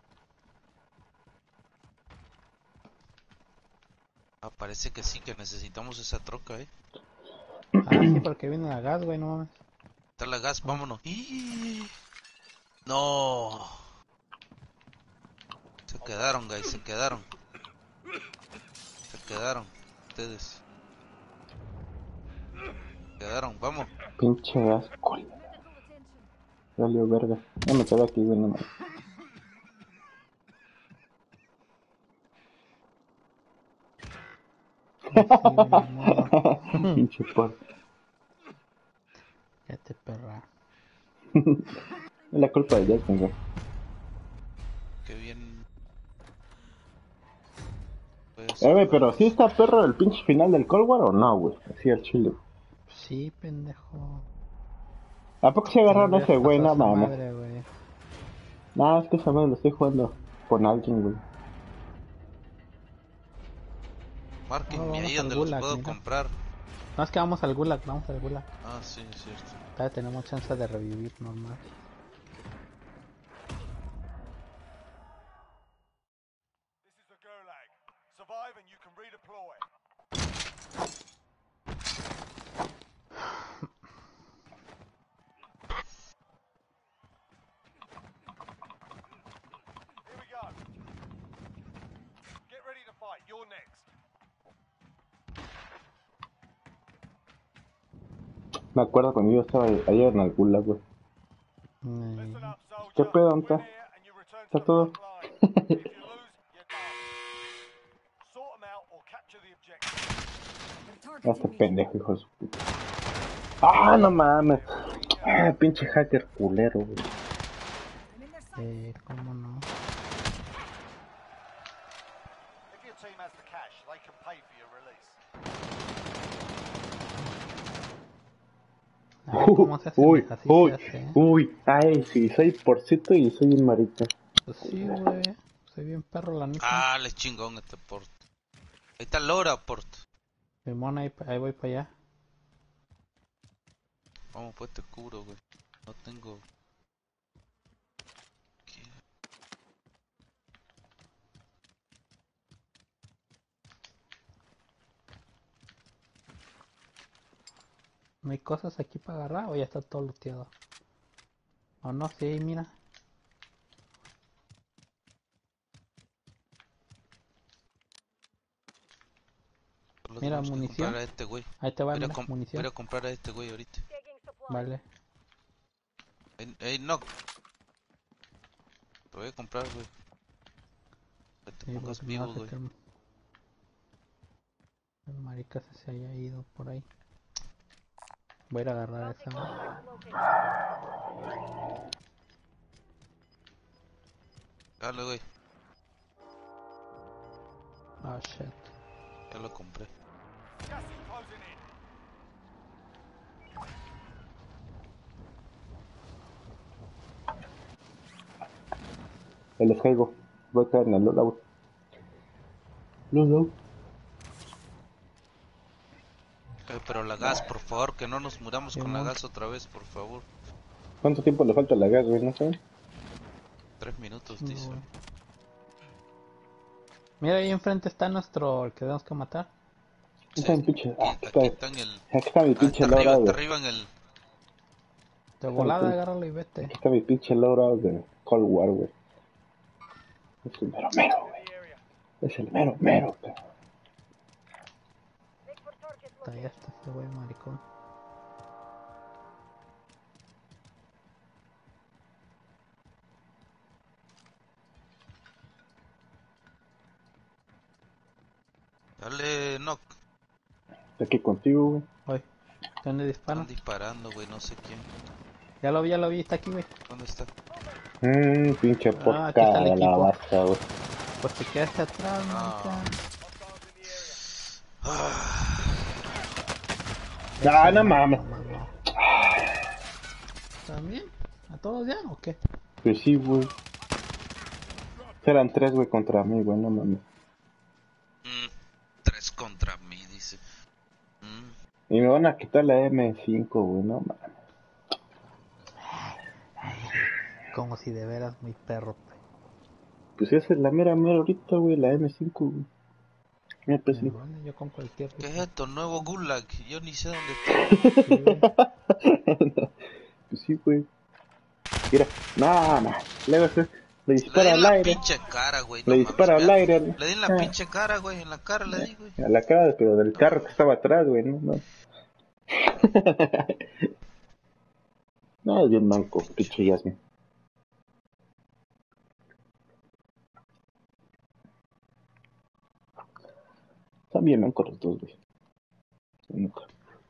Ah, parece que sí, que necesitamos esa troca, eh. Ah, sí, porque viene la gas, güey, no mames. Está la gas, vámonos. ¡Ih! No. Se quedaron, guys, se quedaron. Se quedaron. Ustedes. Se quedaron, vamos. Pinche asco. Salió verga. Ya me quedé aquí, güey, no mames. Sí, güey, ni modo. Pinche por. Cállate, perra. Es la culpa de Jackson, güey. Qué bien. Pues, Eh, güey, pero ¿sí está perro el pinche final del Cold War o no, güey? Así al chile. Sí, pendejo. ¿A poco se agarraron a ese güey? No mames. Madre, güey. Nah, es que esa madre lo estoy jugando con alguien, güey. márquenme No, vamos ahí al donde los Gulag, puedo mira. comprar. No, es que vamos al Gulag, vamos al Gulag. Ah, sí, es cierto. Todavía tenemos chance de revivir normal. This is the Gulag. Survive and you can redeploy. Here we go. Get ready to fight. You're next. Me acuerdo cuando yo estaba ayer en el Gulag, güey. Mm, Listen up, soldier. ¿Qué pedo, Win Anta? here and you return ¿Está to the todo? front line. If you lose, you're done. Sort them out or capture the objective. Ya está pendejo, hijo de su puta. ¡Ah, no mames! Ah, pinche hacker culero, güey. eh, ¿cómo no? If your team has the cash, they can pay for your release. A ver, ¿cómo se hace? Uy, Así uy, se hace, ¿eh? uy. Ay, sí, soy porcito y soy un marica. Pues sí, güey. Pues Soy bien perro, la neta. Ah, le chingón este port. Ahí está Laura port. Simón, ahí, ahí voy para allá. Vamos, pues te cubro, güey. No tengo... ¿Qué? ¿No hay cosas aquí para agarrar o ya está todo looteado? O no, sí, mira. Solo Mira, tenemos que munición. comprar a este güey. Ahí te va, Voy a, mira, com- voy a munición. ir a comprar a este güey ahorita. Vale. Ey, ey, no. Te voy a comprar, güey. Que te Sí, pongas porque no vivo, hace güey. que el, el marica se, se haya ido por ahí. Voy a ir a agarrar esa. Dale, güey. Oh, shit. Ya lo compré. Gas is closing in. Ahí les caigo. Voy a caer en el loadout. Loadout. Eh, pero la gas, por favor, que no nos muramos con la Simón. gas otra vez, por favor. ¿Cuánto tiempo le falta a la gas, güey? ¿No saben? Tres minutos, Chingo, dice. güey. Mira, ahí enfrente está nuestro, el que tenemos que matar. Aquí está Sí. mi pinche. Y Ah, aquí aquí está. está en el... Aquí está mi Ah, pinche está arriba, loadout, está güey. arriba en el... De Aquí está mi volada, pin- agárralo y vete. Aquí está mi pinche loadout de Cold War, güey. Es el mero mero, To güey. the area. Es el mero mero, güey. Está ahí hasta ese güey maricón. Dale, knock. Estoy aquí contigo, güey. Oye, ¿dónde disparan? Están disparando, güey, no sé quién. Ya lo vi, ya lo vi, está aquí, güey. ¿Dónde está? Mmm, pinche Ah, aquí está porca el de la equipo. baza, güey. Pues te quedaste atrás, Ah. marica. Hostiles in the area. Ah, Eso no mames. mamá, no. ¿También? ¿A todos ya o qué? Pues sí, güey. Eran tres, güey, contra mí, güey, no mames. Mm, tres contra mí, dice. Mm. Y me van a quitar la eme cinco, güey, no mames. Como si de veras muy perro. Pues esa es la mera mera ahorita, güey, la eme cinco, güey. eme Me cinco. vale, yo con cualquier ¿Qué es rifle. esto? Nuevo Gulag. Yo ni sé dónde está. Sí, güey. Pues sí, güey. Mira, no, no. Le, le Le dispara di en al la aire. pinche cara, güey. Le No dispara mames, al vea. aire. Le di en la Ah, pinche cara, güey. En la cara le di, güey. a la cara, pero del carro que estaba atrás, güey, no, no. No, es bien manco, pinche Yasmin. Están bien mancos los dos, güey. Nunca.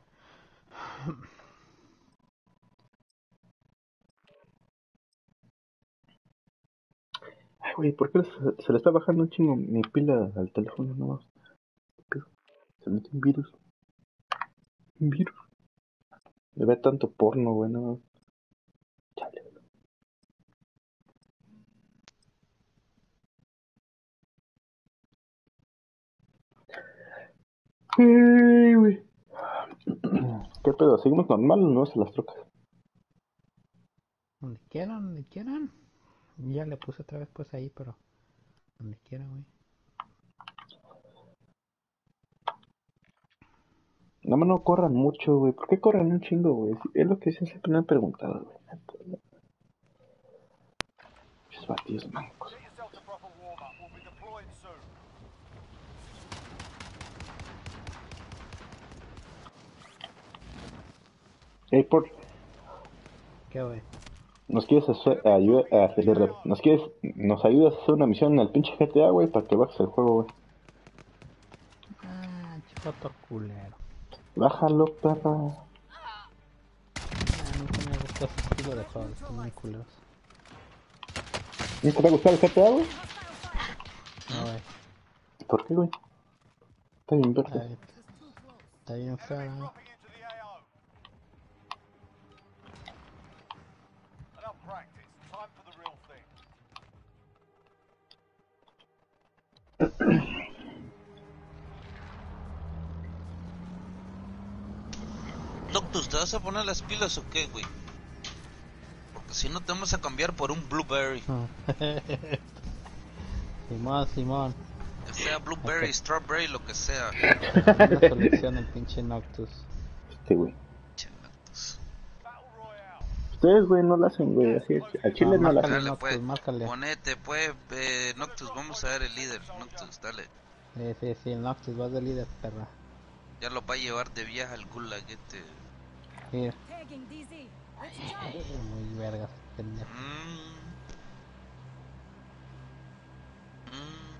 Ay, güey, ¿por qué se, se le está bajando un chingo mi pila al teléfono? No, se mete un virus. Un virus. Le ve tanto porno, güey, no. Chale. Ay, güey. ¿Qué pedo? ¿Seguimos normal o no se las trocas? Donde quieran, donde quieran. Ya le puse otra vez pues ahí, pero donde quiera, güey. Nada más no corran mucho, güey. ¿Por qué corran un chingo, güey? Es lo que siempre me han preguntado, güey. Esos batidos mancos. Get yourself to proper warm up. We'll be deploying soon. Hey, por... ¿Qué, güey? ¿Nos quieres hacer, ayuda, a hacer, nos quieres, nos ayudas a hacer una misión en el pinche G T A, güey, para que bajes el juego, güey? Ah, chicoto culero. Bájalo, perra. Ah, nunca me gustó ese estilo de juegos, están muy culeros. ¿No te va a gustar el G T A, güey? No, güey. ¿Por qué, güey? Está bien Está verde. bien, está bien feo, ¿no? Dropping into the A O. Enough practice. Time for the real thing. Noctus, ¿te vas a poner las pilas o qué, güey? Porque si no te vamos a cambiar por un Blueberry. Simón, Simón. Ya sea Blueberry, Strawberry, lo que sea. Una selección el pinche Noctus. Este, güey. Che, Noctus. Battle Royale. Ustedes, güey, no lo hacen, güey. Así es. Al chile Ah, no lo márcale. hacen. Dale, Noctus, pues. márcale. Ponete, pues, eh, Noctus, vamos a ver el líder. Noctus, dale. Sí, sí, sí, el Noctus, vas de líder, perra. Ya lo va a llevar de viaje al gulag este. Sí, Tagging D Z. Let's go. muy vergas, pendejo. Mm. Mm.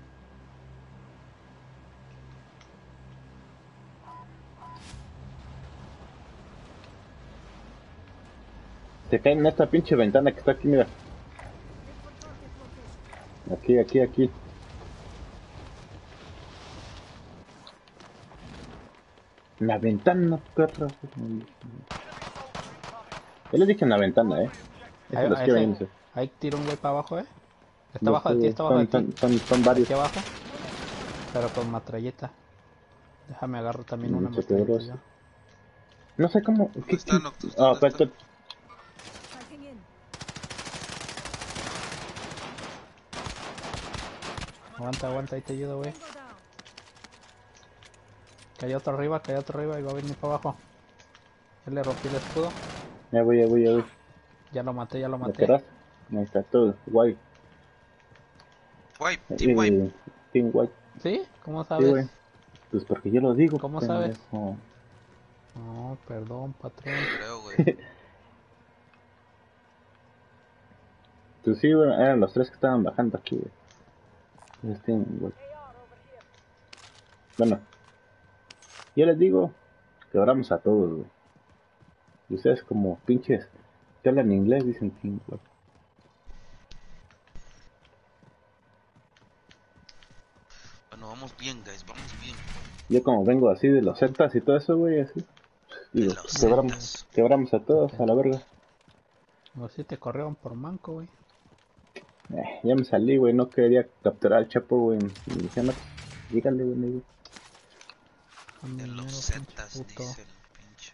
Te caen en esta pinche ventana que está aquí, mira. Aquí, aquí, aquí. En la ventana, perra. Yo les dije en la ventana, eh. Ahí, Eso los ahí, que ahí, ven, eso. ahí tira un güey para abajo, eh. Está No abajo de sé, ti, está abajo de son, ti. son, son, son varios. Aquí abajo. Pero con matralleta. Déjame agarro también una Mm, matralleta se yo. No sé cómo. ¿Dónde ¿qué- está, qué- Noctus? Ah, ¿Dónde espérate. Striking in. Aguanta, aguanta, ahí te ayudo, güey. Tango down. Cayó otro arriba, cayó otro arriba y va a venir para abajo. Ya le rompí el escudo. Ya voy, ya voy, ya voy. Ya lo maté, ya lo ¿Me maté. querrás? Ahí está todo. Guay. Wipe, team wipe. Eh, Team White. ¿Sí? ¿Cómo Sí, güey. sabes? Pues porque yo lo digo. ¿Cómo sabes? pendejo. No, perdón, patrón. Creo, güey. Pues sí, güey, eran los tres que estaban bajando aquí, güey. Ellos tienen, güey. Bueno, yo les digo que oramos a todos, güey. Y ustedes como pinches que hablan inglés dicen team, güey. Bueno, vamos bien, guys, vamos bien. Yo como vengo así de los celtas y todo eso, güey, así. Digo, De los quebramos, celtas. quebramos a todos, a la verga. O si te corrieron por manco, güey. Eh, ya me salí, güey, no quería capturar al Chapo, güey. Y dije, no, dígale, güey, le digo. Con De dinero, los pinche zetas, puto. dice el pinche.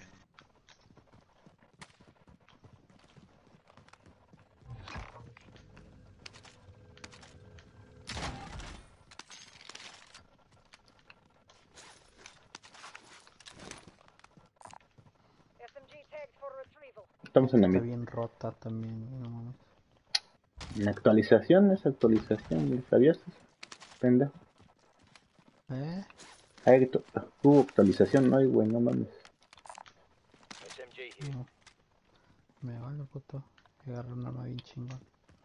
S M G tagged for retrieval. Estamos en la Está mitad. bien rota también, güey, no mames. En actualización, es actualización, güey, ¿sabías? Pendejo. ¿Eh? Ay, tu- hubo actualización hoy, güey, no mames. S M G here. No. Me vale, puto. Agarré un arma bien chingón.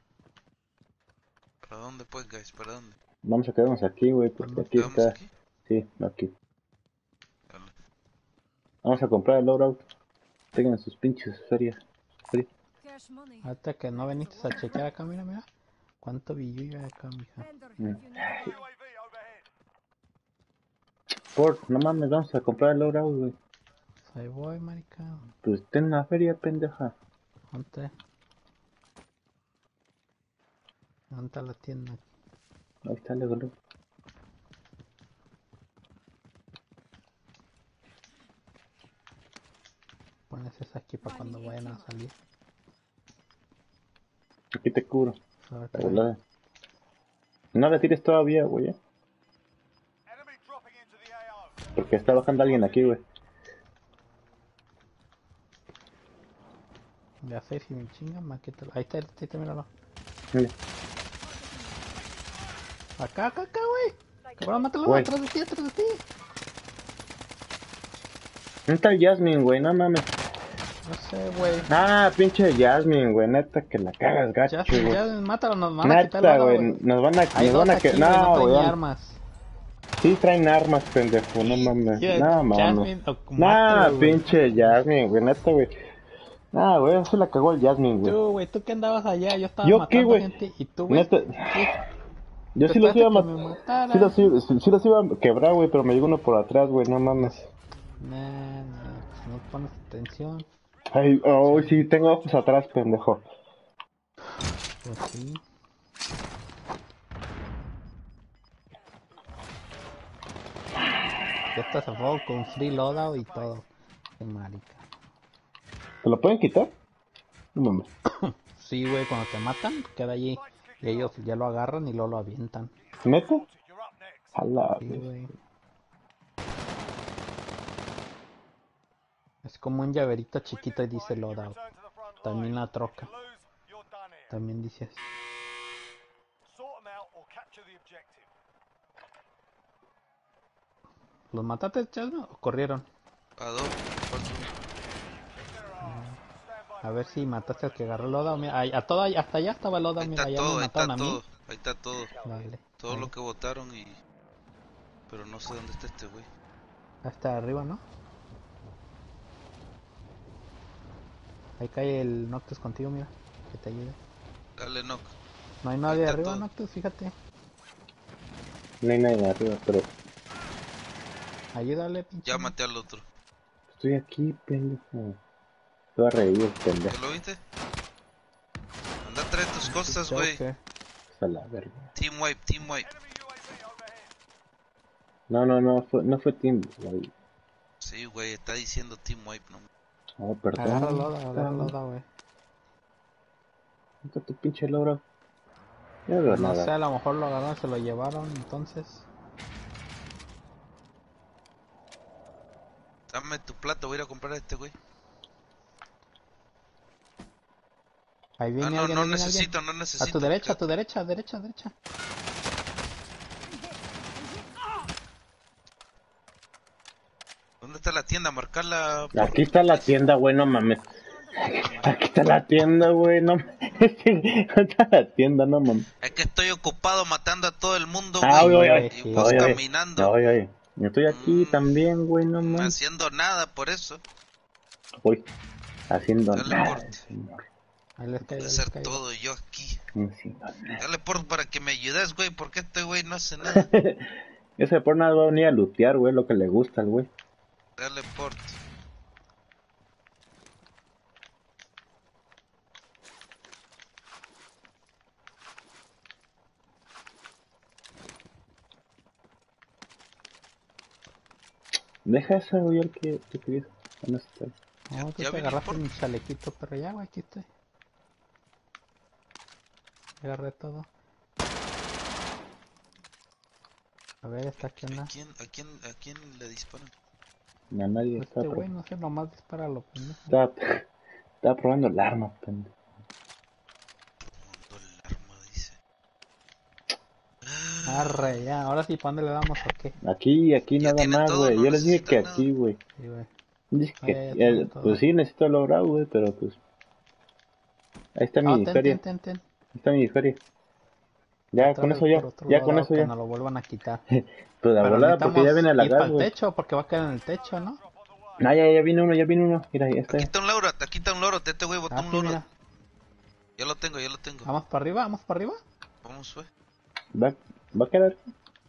¿Para dónde, pues, guys? ¿Para dónde? Vamos a quedarnos aquí, güey, porque ¿Nos aquí ¿Quedamos está. aquí? Sí, aquí. Dale. Vamos a comprar el loadout. Tengan sus pinches ferias. Feria. Cash money. Ahorita que no veniste a chequear acá, mira, mira. ¿Cuánto billullo hay acá, mija? Vendor, Mm. if you need U A V overhead. Por, no mames, vamos a comprar el loadout, güey. Ahí voy, marica. Pues ten una feria, pendeja. ¿Dónde? ¿Dónde está la tienda? Ahí está, luego, luego. Pones esa aquí para cuando vayan a salir. Aquí te cubro. A ver La qué hay. volada. No la tires todavía, güey, eh, Enemy dropping into the A O. porque está bajando alguien aquí, güey. Ya sé si me chingan, maqueta. Ahí está, ahí está, míralo. Mira. Acá, acá, acá, güey. Cabrón, mátalo, Güey. atrás de ti, atrás de ti. ¿Dónde está el Jasmine, güey? No mames. No sé, güey. Ah, pinche Jasmine, güey, neta que la cagas, gacho, Ya, güey. ya, mátalo, nos van a quitar el Neta, oro, güey, nos van a, Hay nos dos van a aquí, que, güey, no, no güey, traen vamos. armas. Sí traen armas, pendejo, no mames, Ya, no mames. Jasmine, o- Nah, mátalo, güey. pinche Jasmine, güey, neta, güey. Nah, güey, se la cagó el Jasmine, güey. Tú, güey, tú que andabas allá, yo estaba ¿Yo matando qué, güey? gente y tú, güey. Neta, ¿qué? yo Te sí los iba a esperaste que me matar. matara. Sí los, iba, sí, sí los iba a quebrar, güey, pero me llegó uno por atrás, güey, no mames. Nah, nah, pues no pones atención. Ay, oh, sí, tengo ojos atrás, pendejo. Pues sí. que esta se fue con free loadout y todo. Qué marica. ¿Te lo pueden quitar? No mames. Sí, güey, cuando te matan, queda allí. Y ellos ya lo agarran y luego lo avientan. ¿Neta? You're up next. A la Sí, vez. güey. Es como un llaverito chiquito y dice loadout. Return to the front También line. la troca. If you lose, you're done here. También dice así. Sort 'em out or capture the objective. ¿Los mataste, Chasma, o corrieron? A dos. Falta uno. Stand by. A ver si mataste al que agarró el loadout. Mira, ahí- a todo, ahí- hasta allá estaba el loadout. Ahí Mira, está ya todo, me ahí mataron está a mí. todo. Ahí está todo. Vale. Todo Ahí. lo que votaron y... Pero no sé dónde está este güey. Hasta arriba, ¿no? Ahí cae el Noctus contigo, mira. Que te ayude. Dale, knock. No hay Ahí nadie está arriba, todo. Noctus, fíjate. No hay nadie arriba, pero Ayúdale, pinche. Ya maté al otro. estoy aquí, pendejo. Te voy a reír, pendejo. ¿Ya lo viste? Anda, trae tus cosas, güey. Joker. A la verga. Team wipe, team wipe. Enemy U A V overhead. No, no, no, fue, no fue Team. Güey. Sí, güey, está diciendo team wipe, no. Oh, perdón. Agarra el loadout, agarra el loadout, güey. ¿Dónde está tu pinche logro? Ya no veo No nada. sé, a lo mejor lo agarraron, se lo llevaron, entonces. Dame tu plato, voy a ir a comprar a este güey. Ahí viene Ah, no, alguien, no ahí viene necesito, alguien. no necesito. A tu derecha, a tu derecha, derecha, derecha. ¿Dónde está la tienda? Marcarla. por- Aquí está la tienda, güey, no mames. Aquí está la tienda, güey, no mames. ¿Dónde está la tienda, no mames? Es que estoy ocupado matando a todo el mundo, Ah, güey. oye, oye, Y sí. vos oye, oye. caminando. Oye, oye. Yo estoy aquí Mm. también, güey, no No mames. haciendo nada por eso. Voy haciendo Dale, nada, porte. señor. Ahí les Voy caigo, a ahí les hacer caigo. todo yo aquí. Haciendo nada. Dale por para que me ayudes, güey, porque este güey no hace nada. Ese por nada va a venir a lootear, güey, lo que le gusta al güey. Dale port. Deja eso, güey, el que tú querías. No está. No, tú ya te vine, agarraste por- un chalequito, pero ya, güey, aquí estoy. Agarré todo. A ver, esta aquí ¿A anda. quién, a quién, a quién le disparan? No, nadie está. Este pro- güey, no sé, nomás dispara lo pendejo. Estaba, estaba probando el arma, pendejo. Mundo el arma, dice. Arre, ya, ahora sí, ¿para dónde le damos o qué? Aquí, aquí Ya nada tienen más, todo, güey. no Yo les dije que necesitan aquí, güey. Sí, güey. Dije Ah, que, ya, ya eh, tienen todo. pues sí, necesito lograr, güey, pero pues. Ahí está Ah, mi ten, feria. ten, ten, ten. Ahí está mi feria. Ya, con Trae eso ya. por otro Ya lado, con eso que ya. nos lo vuelvan a quitar. Pues la Pero volada, porque ya necesitamos viene la ir gas, para el güey. techo, porque va a quedar en el techo, ¿no? Ah, ya, ya viene uno, ya viene uno. Mira, ya está. Aquí está un loro, aquí está un loro, este güey botó Ah, un sí, loro. mira. Ya lo tengo, ya lo tengo. Vamos para arriba, vamos para arriba. Vamos, güey. Va, va a quedar.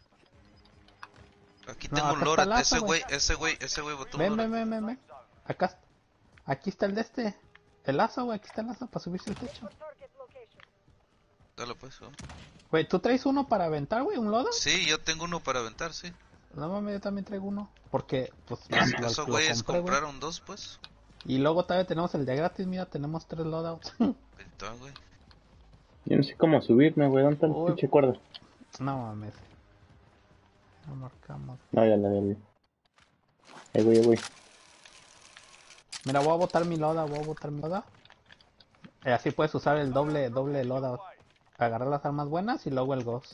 Aquí No, tengo acá un está loro, el lazo, ese güey. güey, ese güey, ese güey botó un Ven, loro. ven, ven, ven, ven. Acá, aquí está el de este. El lazo, güey, aquí está el lazo para subirse al techo. Target location. Dale pues, vamos. Güey, ¿tú traes uno para aventar, güey? ¿Un lodo? Sí, yo tengo uno para aventar, sí. No mames, yo también traigo uno. Porque, pues, lo, lo- Esos lo güeyes compré, güey. compraron dos, pues. Y luego todavía tenemos el de gratis, mira, tenemos tres loadouts. Entonces, güey. Yo no sé cómo subirme, güey. ¿Dónde está el Uy. pinche cuerda? No mames. Lo marcamos. No, ya la vi. Ahí voy, ahí voy. Mira, voy a botar mi loda, voy a botar mi loda. Eh, así puedes usar el doble, doble loadout. Agarrar las armas buenas y luego el ghost.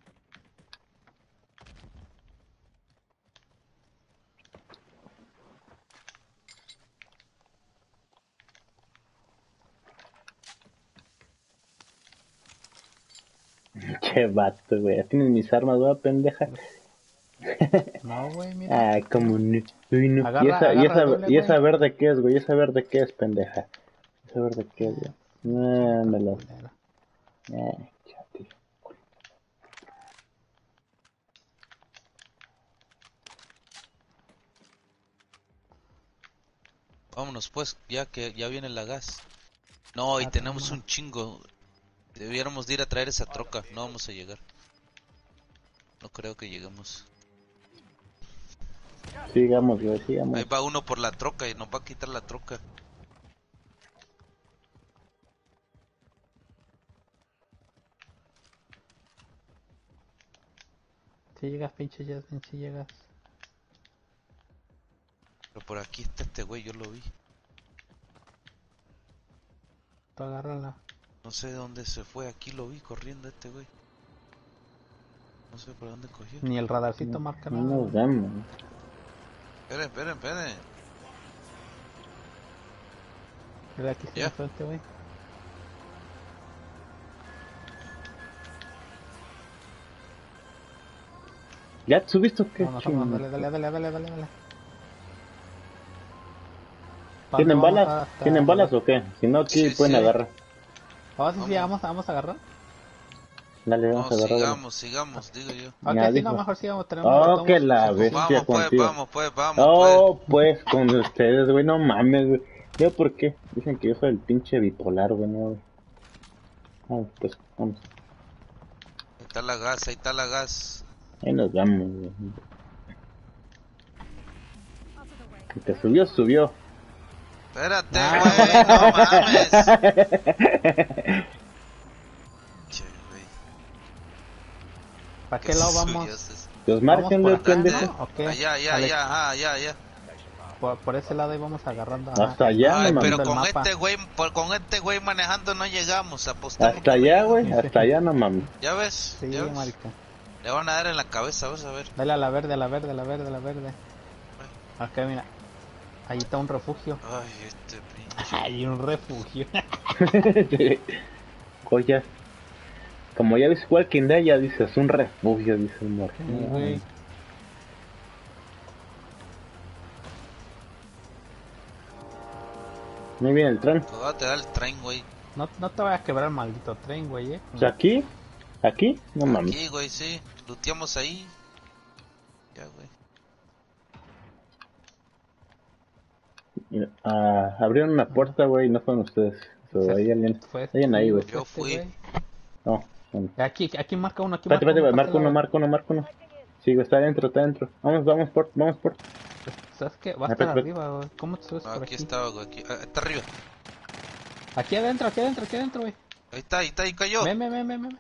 Che vato, güey. Tienes mis armas, güey, pendeja. No, güey, mira. Ah, como no. Uy, no. Agarra- y esa, y agarra esa, doble, y esa güey. verde qué es, güey. ¿Y esa verde qué es, pendeja? ¿Esa verde qué es, güey? Ándala. Culera. Ah, chate. Vámonos pues, ya que ya viene la gas. No, y Ah, tenemos vámonos. un chingo. Debiéramos de ir a traer esa troca, no vamos a llegar. No creo que lleguemos. Sigamos, güey, sigamos. Ahí va uno por la troca y nos va a quitar la troca. Si llegas, pinche Jasmine, si llegas. Pero por aquí está este güey, yo lo vi. Tú agárrala. No sé de dónde se fue, aquí lo vi corriendo este güey. No sé por dónde cogió. Ni el radarcito marca No nada. nos vemos. Esperen, esperen, esperen. Mira, aquí está Ya. enfrente, güey. ¿Ya subiste o qué? Vámonos, vámonos, chingada? dale, dale, dale, dale, dale, dale. ¿Pa' ¿Tienen dónde vamos balas? hasta- ¿Tienen balas o qué? Si no, aquí Sí, pueden sí. agarrar. Oh, sí, sí, Vamos. vamos, vamos a agarrar. Dale, No, vamos a agarrar. sigamos, sigamos, digo yo. Ok, Ya sí, dijo. no, mejor sigamos. Tenemos Oh, los que tomos. la Pues, bestia Vamos pues, contigo. vamos pues, vamos Oh, pues, con ustedes, güey, no mames, güey. ¿Yo por qué? Dicen que yo soy el pinche bipolar, güey, no, güey. Vamos, pues, vamos. pues. Ahí está la gas, ahí está la gas. Ahí nos vamos, güey. El que subió, subió. Espérate, Ah, güey, no mames. Che, güey. ¿Para qué lado vamos? suyos es- Pues ¿Vamos márquenle, por acá, pendejo. no? ¿O qué? Allá, allá, Alex, allá, ajá, allá, allá. Por, por ese lado ahí vamos agarrando. ajá. Hasta allá, Ay, no pero mames. el con mapa. este güey, por- con este güey manejando no llegamos, apostamos. Hasta que no allá, llegamos. güey, Sí, sí. hasta allá, no mames. Ya ves, Sí, ya ves. marica. Le van a dar en la cabeza, vas a ver. Dale a la verde, a la verde, a la verde, a la verde. Acá, mira. Ahí está un refugio. Ay, este pinche. Hay un refugio. Joyas. Como ya ves Walking Dead, ya dices un refugio, dice el morro. Sí, güey. Muy bien el tren. Te va a dar el tren, güey. No, no te vayas a quebrar el maldito tren, güey, eh. O sea, aquí, aquí, no mames. Aquí, güey, sí. Luteamos ahí. Ya, güey. Mira, ah, abrieron una puerta, güey, y no fueron ustedes. So, ahí alguien, Fue hay alguien ahí, güey. Yo este, fui. güey. No, bueno. Aquí, aquí marca uno, aquí Espérate, espérate, marca marco uno, pásalo. marco uno, marco uno. Sí, güey, está adentro, está adentro. Vamos, vamos por, vamos por. ¿Sabes qué? Va a Ah, estar espérate, arriba, güey. ¿Cómo te subes No, por aquí aquí? estaba, güey. Aquí, ah, está arriba. Aquí adentro, aquí adentro, aquí adentro, güey. Ahí está, ahí está, ahí cayó. Ven, ven, ven, ven, ven.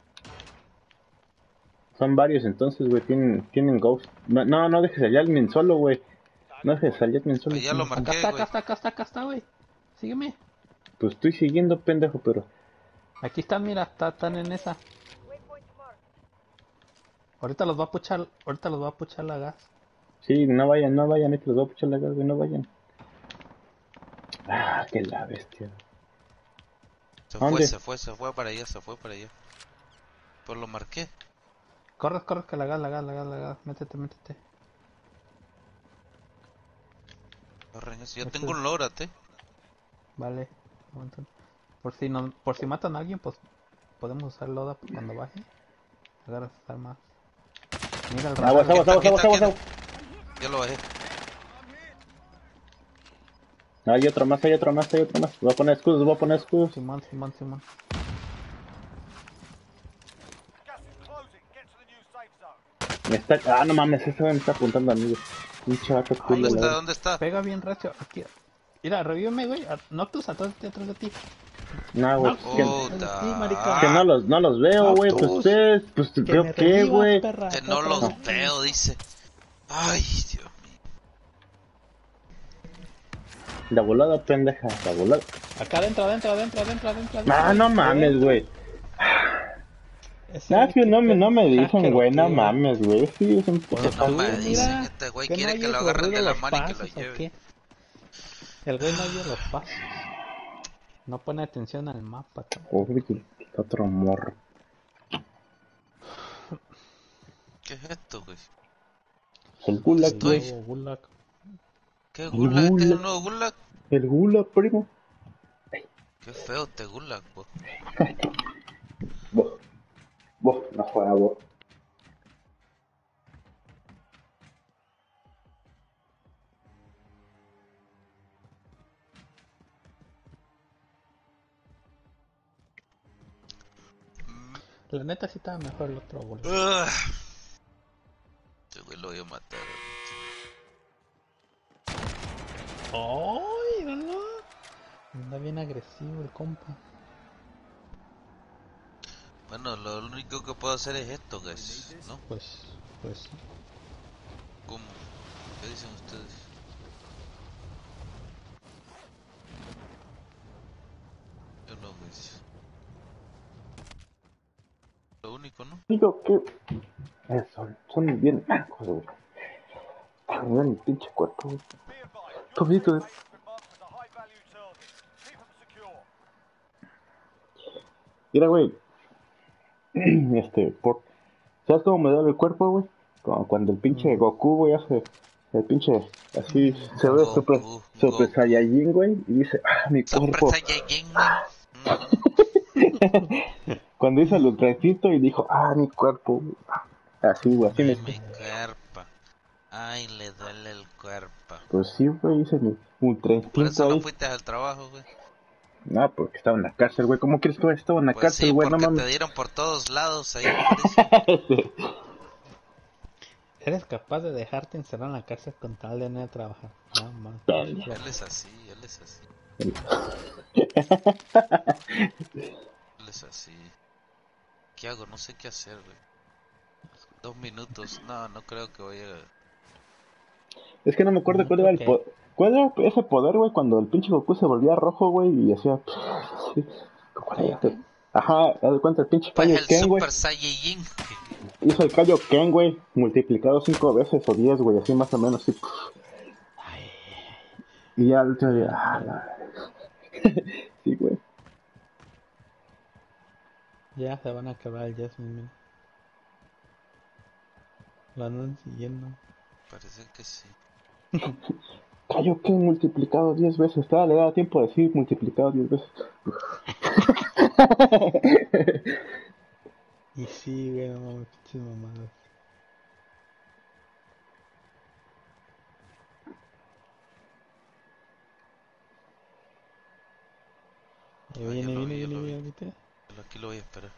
Son varios entonces, güey, tienen, tienen ghost. No, no, no dejes al Jasmine solo, güey. No dejes al Jasmine solo. Ahí ya lo Acá marqué, está, acá güey. está, acá está, acá está, güey. Sígueme. Pues estoy siguiendo, pendejo, pero... Aquí están, mira, está- están en esa. Waypoint marked. Ahorita los va a puchar, ahorita los va a puchar la gas. Sí, no vayan, no vayan, ahí te los voy a puchar la gas, güey, no vayan. Ah, que la bestia. Se ¿Dónde? fue, se fue, se fue para allá, se fue para allá. Pues lo marqué. Corre, corre, que la gas, la gas, la gas, la gas. Métete, métete. Corren eso. Yo Este- tengo un lórate. Vale. Aguanta. Por si no, por si matan a alguien, pues podemos usar loda cuando baje. Agarras armas. Mira el Aguas, radar. aguas, aguas, Aquí aguas, está, aguas, aquí aguas. Ya lo bajé. Hay otro más, hay otro más, hay otro más. Voy a poner escudos, voy a poner escudos. Simón, Simón, Simón. Gas is closing. Get to the new safe zone. Me está... Ah, no mames, ese güey me está apuntando a mí, güey. Un chavato culo, ¿Dónde la está? verdad. ¿Dónde está? Pega bien recio. Aquí. Mira, revíveme, güey. A- Noctus atrás de ti, atrás de ti. No, güey, No, que, Puta. Sí, marica. que no los, no los veo, güey, pues Noctus. ustedes, pues Que veo me qué, revivas, güey. perra. Que no Atrás de los ti. veo, dice. Ay, Dios mío. La volada, pendeja, la volada. Acá adentro, adentro, adentro, adentro, adentro. adentro. Ah, no mames, güey. Ese Ah, güey que no que- me, no me dicen, hacker, güey, no ¿qué? mames, güey. Sí, es un puto Pues, No me tú, dicen, mira, este güey que quiere no que lo oyes agarren de ruido la los mano y que lo pasos, ¿o lleven. qué? El güey no oye los pasos. No pone atención al mapa, cabrón. Pobre que otro morro. ¿Qué es esto, güey? El gulag, El güey. nuevo gulag. ¿Qué gulag? ¿Este es gulag. un nuevo gulag? El gulag, primo. Qué feo este gulag, güey. Vos, vos, no juega vos. La neta sí estaba mejor el otro gulag. Ugh. Este güey lo voy a matar. ¡Ay, míralo! Anda bien agresivo el compa. Bueno, lo único que puedo hacer es esto, guys, ¿no? Pues, pues sí. ¿Cómo? ¿Qué dicen ustedes? Yo no, guys. Lo único, ¿no? Digo que... Eso, son bien mancos, güey. Mira mi pinche cuerpo, güey. Be advised, your Todito, safe zone has been marked as a high-value target. Keep them secure. mira, güey. Este, por... ¿Sabes cómo me duele el cuerpo, güey? Como cuando el pinche Mm. Goku, güey, hace... El pinche... Así, se ve super, Goku, super Goku. Saiyajin, güey. Y dice, ah, mi Super cuerpo. Saiyajin, güey. Cuando hizo el ultra instinto y dijo, ah, mi cuerpo. Así, güey, así me... Ay, mi cuerpo. Ay, le duele el cuerpo. Pues sí, güey, hice mi ultra Y por eso instinto no ahí. fuiste al trabajo, güey. No, porque estaba en la cárcel, güey. ¿Cómo crees que hubiera estado en la Pues cárcel, sí, güey? No porque te mames. dieron por todos lados ahí, por eso. Eres capaz de dejarte encerrar en la cárcel con tal de no ir a trabajar. No, man. Pendejo. Él es así, él es así, él es así. ¿Qué hago? No sé qué hacer, güey. Dos minutos. No, no creo que vaya a... Es que no me acuerdo No cuál era creo el que- poder. ¿Cuál era ese poder, güey? Cuando el pinche Goku se volvía rojo, güey, y hacía... ¿Cuál era ese? Ajá, haz de cuenta el pinche Pues Kaio el Ken, güey. Super Saiyajin. Hizo el Kaio Ken, güey, multiplicado cinco veces o diez, güey, así más o menos, así. Y ya el otro día... Ah, la- sí, güey. Ya se van a acabar el Jasmine, mira. Lo andan siguiendo. Parece que sí. Kaio Ken multiplicado diez veces. Todavía le da tiempo de decir multiplicado diez veces. Y sí, güey, no mames, pinches mamadas. Ahí Ah, ya viene, lo viene, vi, ya viene, lo vi. viene, ¿viste? Pero aquí lo voy a esperar.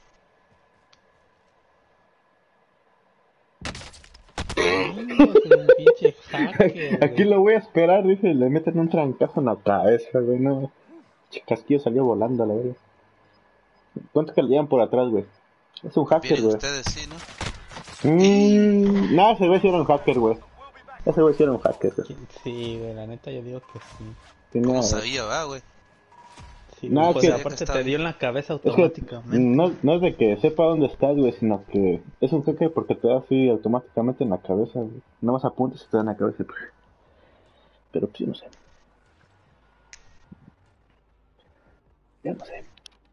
Chingas, el pinche hacker, Aquí güey. lo voy a esperar, dice, le meten un trancazo en la cabeza, güey, no. Casquillo salió volando a la verga. ¿Cuánto que le llevan por atrás, güey? Es un hacker, Vienen güey. ustedes, sí, ¿no? Mmm, no, ese güey sí era un hacker, güey. Ese güey sí era un hacker, güey. Sí, güey, la neta yo digo que sí. Tenía- ¿Cómo sabía, va, güey? Sí, No, güey, es pues que- aparte que está te bien. dio en la cabeza Es que automáticamente. no, no es de que sepa dónde estás, güey, sino que es un hacker porque te da así automáticamente en la cabeza, güey. Nada más apuntas y te da en la cabeza. Pues. Pero pues yo no sé. Ya no sé.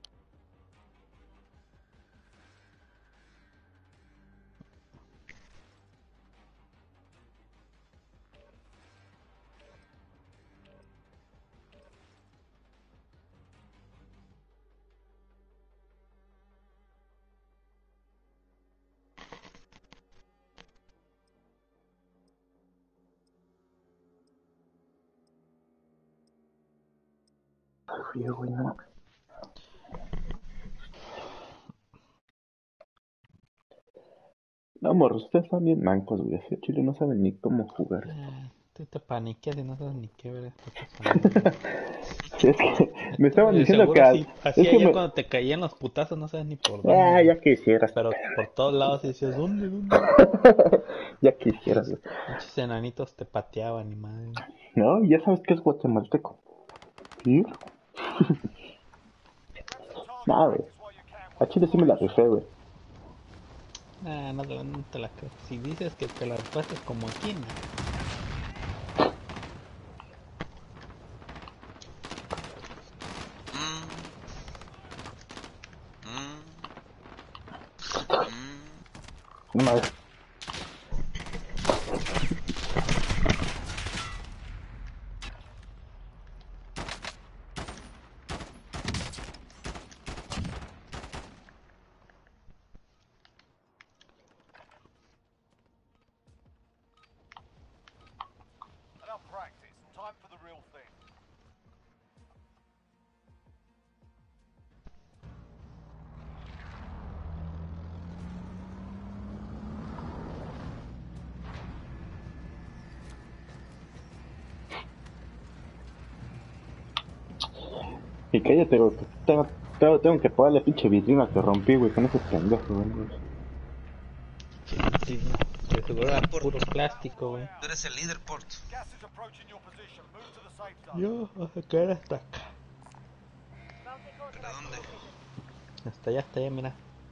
Está frío, güey, no. No, morros, ustedes están bien mancos, güey. Así, Chile no saben ni cómo jugar. Ah, tú te paniqueas y no sabes ni qué ver. Estás jugando. Sí, es que me estaban De diciendo seguro que... sí, así es que allá me... cuando te caían los putazos no sabes ni por dónde. Ah, güey. ya quisieras. Pero por todos lados decías, ¿dónde, dónde? Ya quisieras, güey. Muchos enanitos te pateaban y madre. No, ya sabes que es guatemalteco. ¿Sí? Nada, güey. A Chile sí me la rifé, güey. Ah, no, te- no te la creo. Si dices que te la pasas como aquí, no. Mm. Mm. Mm. Una vez. Enough practice. Time for the real thing. Y cállate, güey. Tengo, tengo, tengo que pagar la pinche vitrina que rompí, güey, con ese pendejo, güey. Sí, que seguro era Por- puro plástico, güey. Tú eres el líder, Port. Gas is approaching your position. Move to the safe zone. Yo, voy a caer hasta acá. Bounty ¿Pero contract dónde? located. Hasta allá, hasta allá, mira.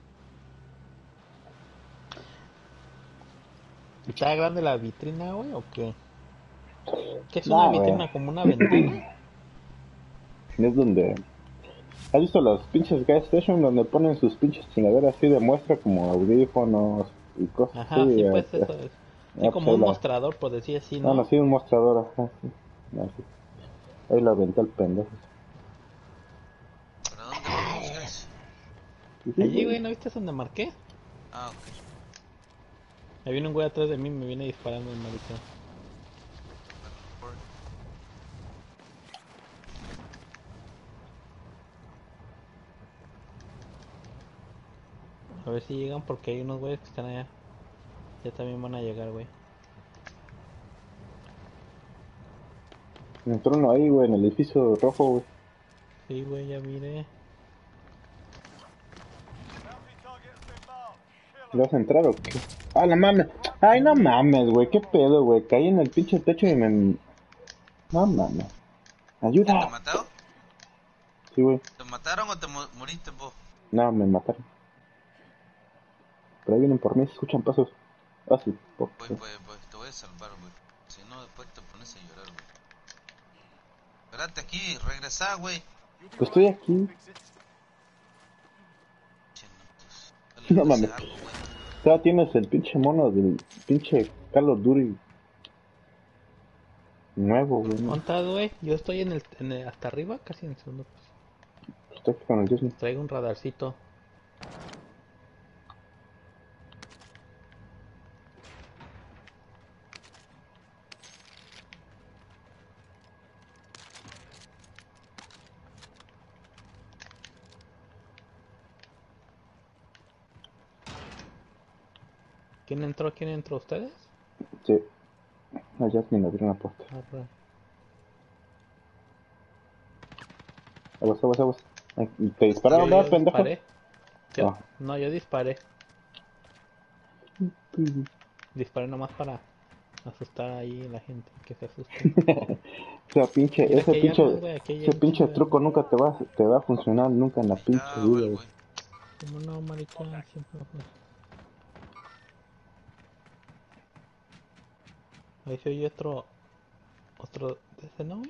¿Está grande la vitrina, güey, o qué? ¿Qué es una Nah, güey. vitrina? ¿Como una ventana? Es donde... ¿Has visto los pinches gas station donde ponen sus pinches chingaderas así de muestra como audífonos y cosas Ajá, así? sí, eh, pues eh, eso es. Sí, ah, como pues un ahí la- mostrador, por decir así, No, ¿no? no, sí, un mostrador, ajá, sí. Así. Ahí lo aventé el pendejo. ¿Para dónde vamos, guys? Y sí, Allí, güey. güey, ¿no viste donde marqué? Ah, ok. Me viene un güey atrás de mí, me viene disparando el marica. Port. A ver si llegan porque hay unos güeyes que están allá. Ya también van a llegar, güey. Me entró uno ahí, güey, en el edificio rojo, güey. Sí, güey, ya miré. Bounty target has been marked. Kill 'em. ¿Le vas a entrar o qué? ¡Ah, la mames! ¡Ay, no mames, güey! ¿Qué pedo, güey? Caí en el pinche techo y me... No mames. ¿Te ¡Ayuda! mataron? Sí, güey. ¿Te mataron o te mu- moriste, vos? No, me mataron. Pero ahí vienen por mí, se escuchan pasos. Ah, sí, por... Voy, voy, voy. Te voy a salvar, güey. Si no, después te pones a llorar, güey. Espérate aquí, regresa, güey. Pues estoy aquí. Che, no, pues, dale, No hace mames. algo, güey. Todavía tienes el pinche mono del pinche Call of Duty nuevo, güey. ¿no? ¿Dónde estás, güey? Yo estoy en el, en el- hasta arriba, casi en el segundo piso. Estoy aquí con el Disney. Traigo un radarcito. ¿Quién entró? ¿Quién entró? ¿Ustedes? Sí. Ah, Jasmine abrió una puerta. Arre. Aguas, aguas, aguas. Ay, ¿y ¿Te Yo, dispararon, yo verdad, pendejo? disparé. Yo- Ah. No, yo disparé. Disparé nomás para asustar ahí a la gente, que se asuste. O sea, pinche, Mira, ese aquí hay pinche, armas, güey, aquí hay ese un pinche chingo de truco armas. nunca te va, te va a funcionar nunca en la pinche Ya, vida, vale, güey. güey. Como no, marica, siempre fue. Ahí se oye otro, otro de ese, ¿no, güey?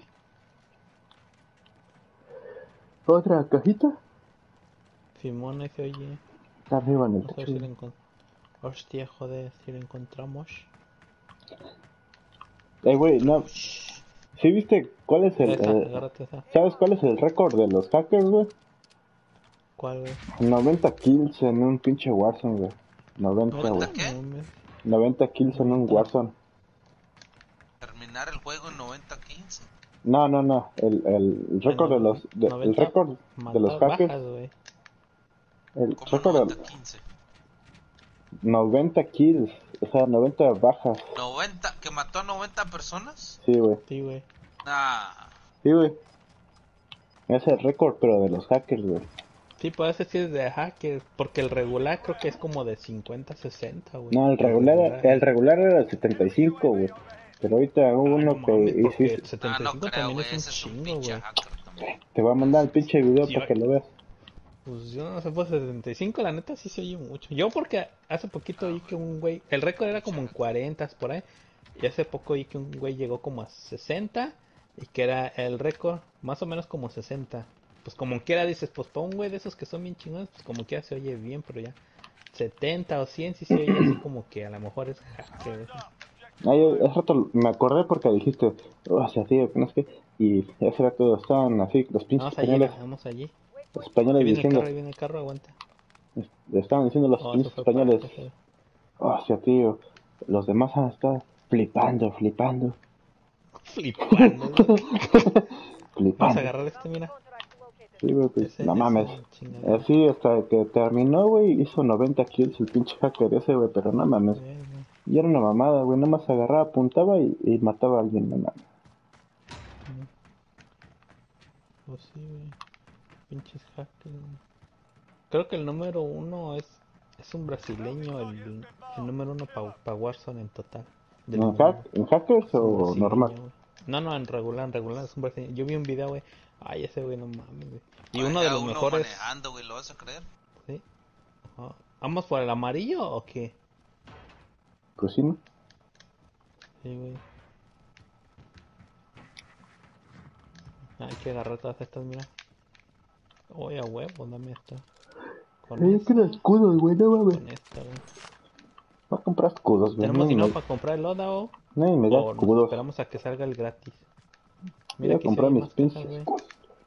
¿Otra cajita? Simón, ahí se oye. Está arriba en el Vamos a ver techo. si lo encontramos. Hostia, joder, si lo encontramos. Eh, güey, no. ¿Sí viste cuál es el, Esa, el- agárrate esa. ¿sabes cuál es el récord de los hackers, güey? ¿Cuál, güey? noventa kills en un pinche Warzone, güey. noventa, güey. ¿noventa qué? No, me- noventa kills en un noventa. Warzone. Terminar el juego en noventa quince. No, no, no. El, el récord de los, de- el noventa récord de los matas hackers, bajas, güey. el ¿Cómo récord noventa de quince? noventa kills, o sea, noventa bajas. ¿noventa? ¿Que mató a noventa personas? Sí, güey. Sí, güey. Nah. Sí, güey. Es el récord, pero de los hackers, güey. Sí, puede ser que es de hacker, porque el regular creo que es como de cincuenta, sesenta, güey. No, el regular, el regular era el setenta y cinco, güey. Pero ahorita hubo Ay, uno no que mames, porque hiciste. Ah, setenta y no cinco creo, también güey. es un Ese es un chingo, pinche güey. hacker también. Te voy a mandar el pinche video Sí, para güey. que lo veas. Pues yo no sé, pues setenta y cinco la neta sí se oye mucho. Yo porque hace poquito vi que un güey, el récord era como en cuarenta por ahí, y hace poco vi que un güey llegó como a sesenta y que era el récord más o menos como sesenta. Pues como quiera dices, pues para un güey de esos que son bien chingones, pues como quiera se oye bien, pero ya setenta o cien sí se oye así como que a lo mejor es hacker. Ay, hace rato me acordé porque dijiste, oh, se hacía, que no sé qué. Y ese rato estaban así, los pinches Vamos allí, españoles, vamos allí. los Ahí españoles viene el diciendo, carro, ahí viene el carro, aguanta. estaban diciendo los Oh, eso pinches fue para españoles, que se- oh, sea, tío, los demás han estado flipando, flipando, Flipando, güey. Vamos a flipando. agarrar este, mira. Contract located. Sí, güey, pues, Ese- no ese mames. chingadera. Así hasta que terminó, güey, hizo noventa kills el pinche hacker ese, güey, pero no mames. Sí, güey. Y era una mamada, güey, nada más agarraba, apuntaba y, y mataba a alguien, no mames. Pues sí, güey. pinches hackers. Creo que el número uno es, es un brasileño, el, el número uno para pa Warzone en total. Del ¿En, mundo. hack, ¿En hackers Es un o brasileño, normal? güey. No, no, en regular, en regular, es un brasileño. Yo vi un video, güey. Ay, ese güey, no mames, güey. Y Oye, uno de ya los uno mejores. manejando, güey, ¿lo vas a creer? ¿Sí? Ajá. ¿Vamos por el amarillo o qué? Pues sí, ¿no? Sí, güey. Hay que agarrar todas estas, mira. Oye, a huevo, dame esta. Con Eh, esta, quiero escudos, güey, no mames. con esta, güey. Voy a comprar escudos, güey. ¿Tenemos No, dinero me, para comprar el Loda o, no me da o nos escudos. esperamos a que salga el gratis? Voy Mira a que si comprar hay mis más pinches cajas, güey. escudos.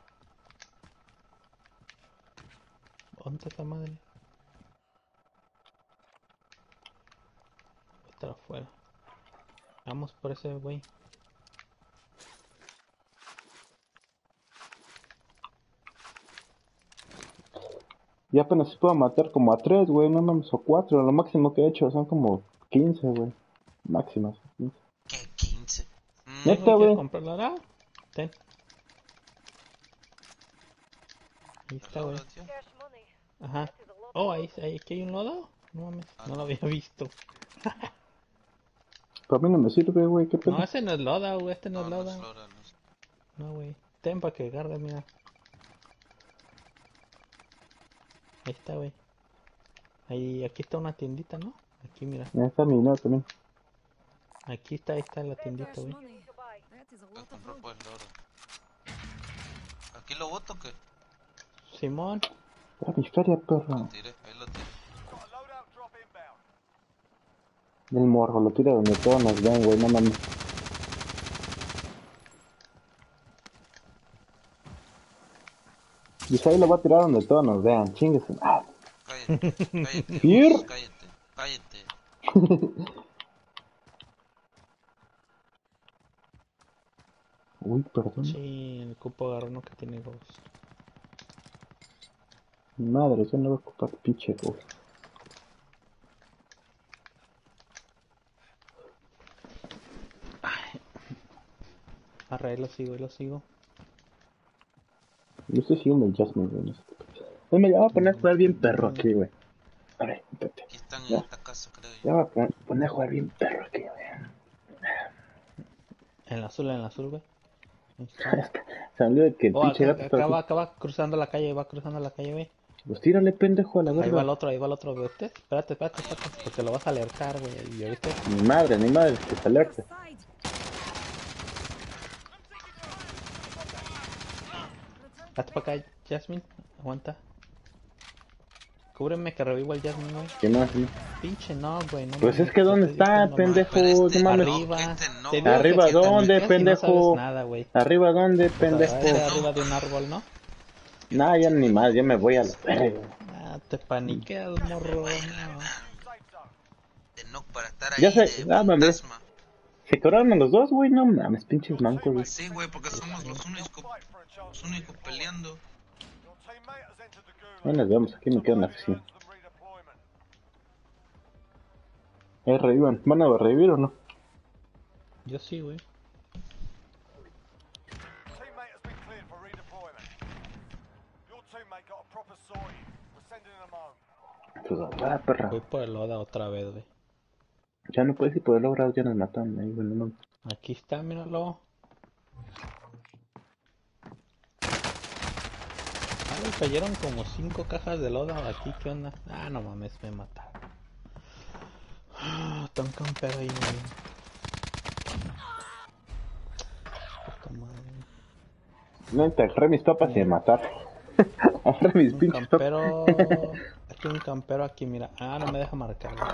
¿Dónde está esa madre? Está afuera. Vamos por ese, güey. Ya apenas se puedo matar como a tres, güey, no mames, o cuatro. Lo máximo que he hecho son como quince, güey. Máximas, quince. ¿Qué? quince. Mm, Sí, Neta, güey, ¿quieres güey. comprarla? Ah, ten. Ahí ¿el está, güey. logro, tío? Cash money. Ajá. This is a lot Oh, of ahí, ahí, aquí hay un lodo. No mames, Ah, no lo no. había visto. Para mí no me sirve, güey, qué pedo. No, ese no es loda, güey, este no es No, no es loda. lora, no es... No, güey. Ten para que agarres, mira. Ahí está, güey. Ahí, aquí está una tiendita, ¿no? Aquí, mira. Ya está mi no también. Aquí está, ahí está la tiendita, cash güey. money to buy. That is a Voy a lot of comprar loot. por el loro. ¿Aquí lo boto o qué? Simón. Era mi feria, Lo perro. tiré, ahí lo tiré. Got a loadout drop inbound. El morro lo tira donde todos nos ven, güey, no mames. Dice ahí lo va a tirar donde todos nos vean, chingues. Ah, Cállate, cállate, ¿Here? Gus, cállate, cállate. uy, perdón. Sí, el cupo agarró uno que tiene dos. Madre, yo no voy a ocupar pinche, güey. Arre, ahí lo sigo, ahí lo sigo. Yo estoy siguiendo el Jasmine, güey. No sé qué pedo. Pues me voy a poner a jugar bien perro aquí, güey. A ver, espérate. Aquí están en Ya. esta casa, creo Ya yo. voy a pon- poner a jugar bien perro aquí, güey. En el azul, en el azul, güey. Ahí está. Se me olvidó de que el Oh, pinche acá, gato está acá va, aquí. acá va cruzando la calle, va cruzando la calle, güey. Pues tírale, pendejo, a la Ahí va el verga. otro, ahí va el otro, ¿ve usted? Espérate, espérate, espérate, porque lo vas a alertar, güey. Y ahorita, Ni madre, ni madre, que se alerte. Side. hazte para acá, Jasmine. Aguanta. Cúbreme que revivo el Jasmine, güey. ¿Qué más? Sí? Pinche no, güey. No Pues mames, es que te ¿dónde estoy está, diciendo, pendejo? Pero este No mames. Arriba. este no, Te güey. digo que ¿Arriba te dónde, paniqueas y no pendejo? sabes nada, güey. ¿Arriba dónde, O sea, pendejo? este arriba de un árbol, ¿no? Nah, ya ni más, ya me voy a la verga. Ah, te paniqueas, morro. No. Safe zone. De no para estar ahí Ya sé, de ah, mames. fantasma. Se quebraron a los dos, güey, no mames, pinches mancos, güey. Sí, güey, porque somos los únicos, Fight for a chance. los únicos peleando. Your teammate has entered the gulag. Ahí nos vemos, aquí me quedo en la Surviving oficina. earns them redeployment. Eh, revivan, ¿van a revivir o no? Yo sí, güey. Teammate has been cleared for redeployment. Your teammate got a proper sorting. We're sending them home. Pues ahora, perra. Voy por el Loda otra vez, güey. Ya no puedes ir por el logrado, ya nos mataron ahí, güey, no mames. Aquí está, míralo. Ah, me cayeron como cinco cajas de Loda aquí, ¿qué onda? Ah, no mames, me mataron. Ah, está un campero ahí, güey. Puta madre. No, te agarré mis papas y me mataron. Agarré mis Un pinches papas. campero. Aquí un campero aquí, mira. Ah, no me deja marcar, güey.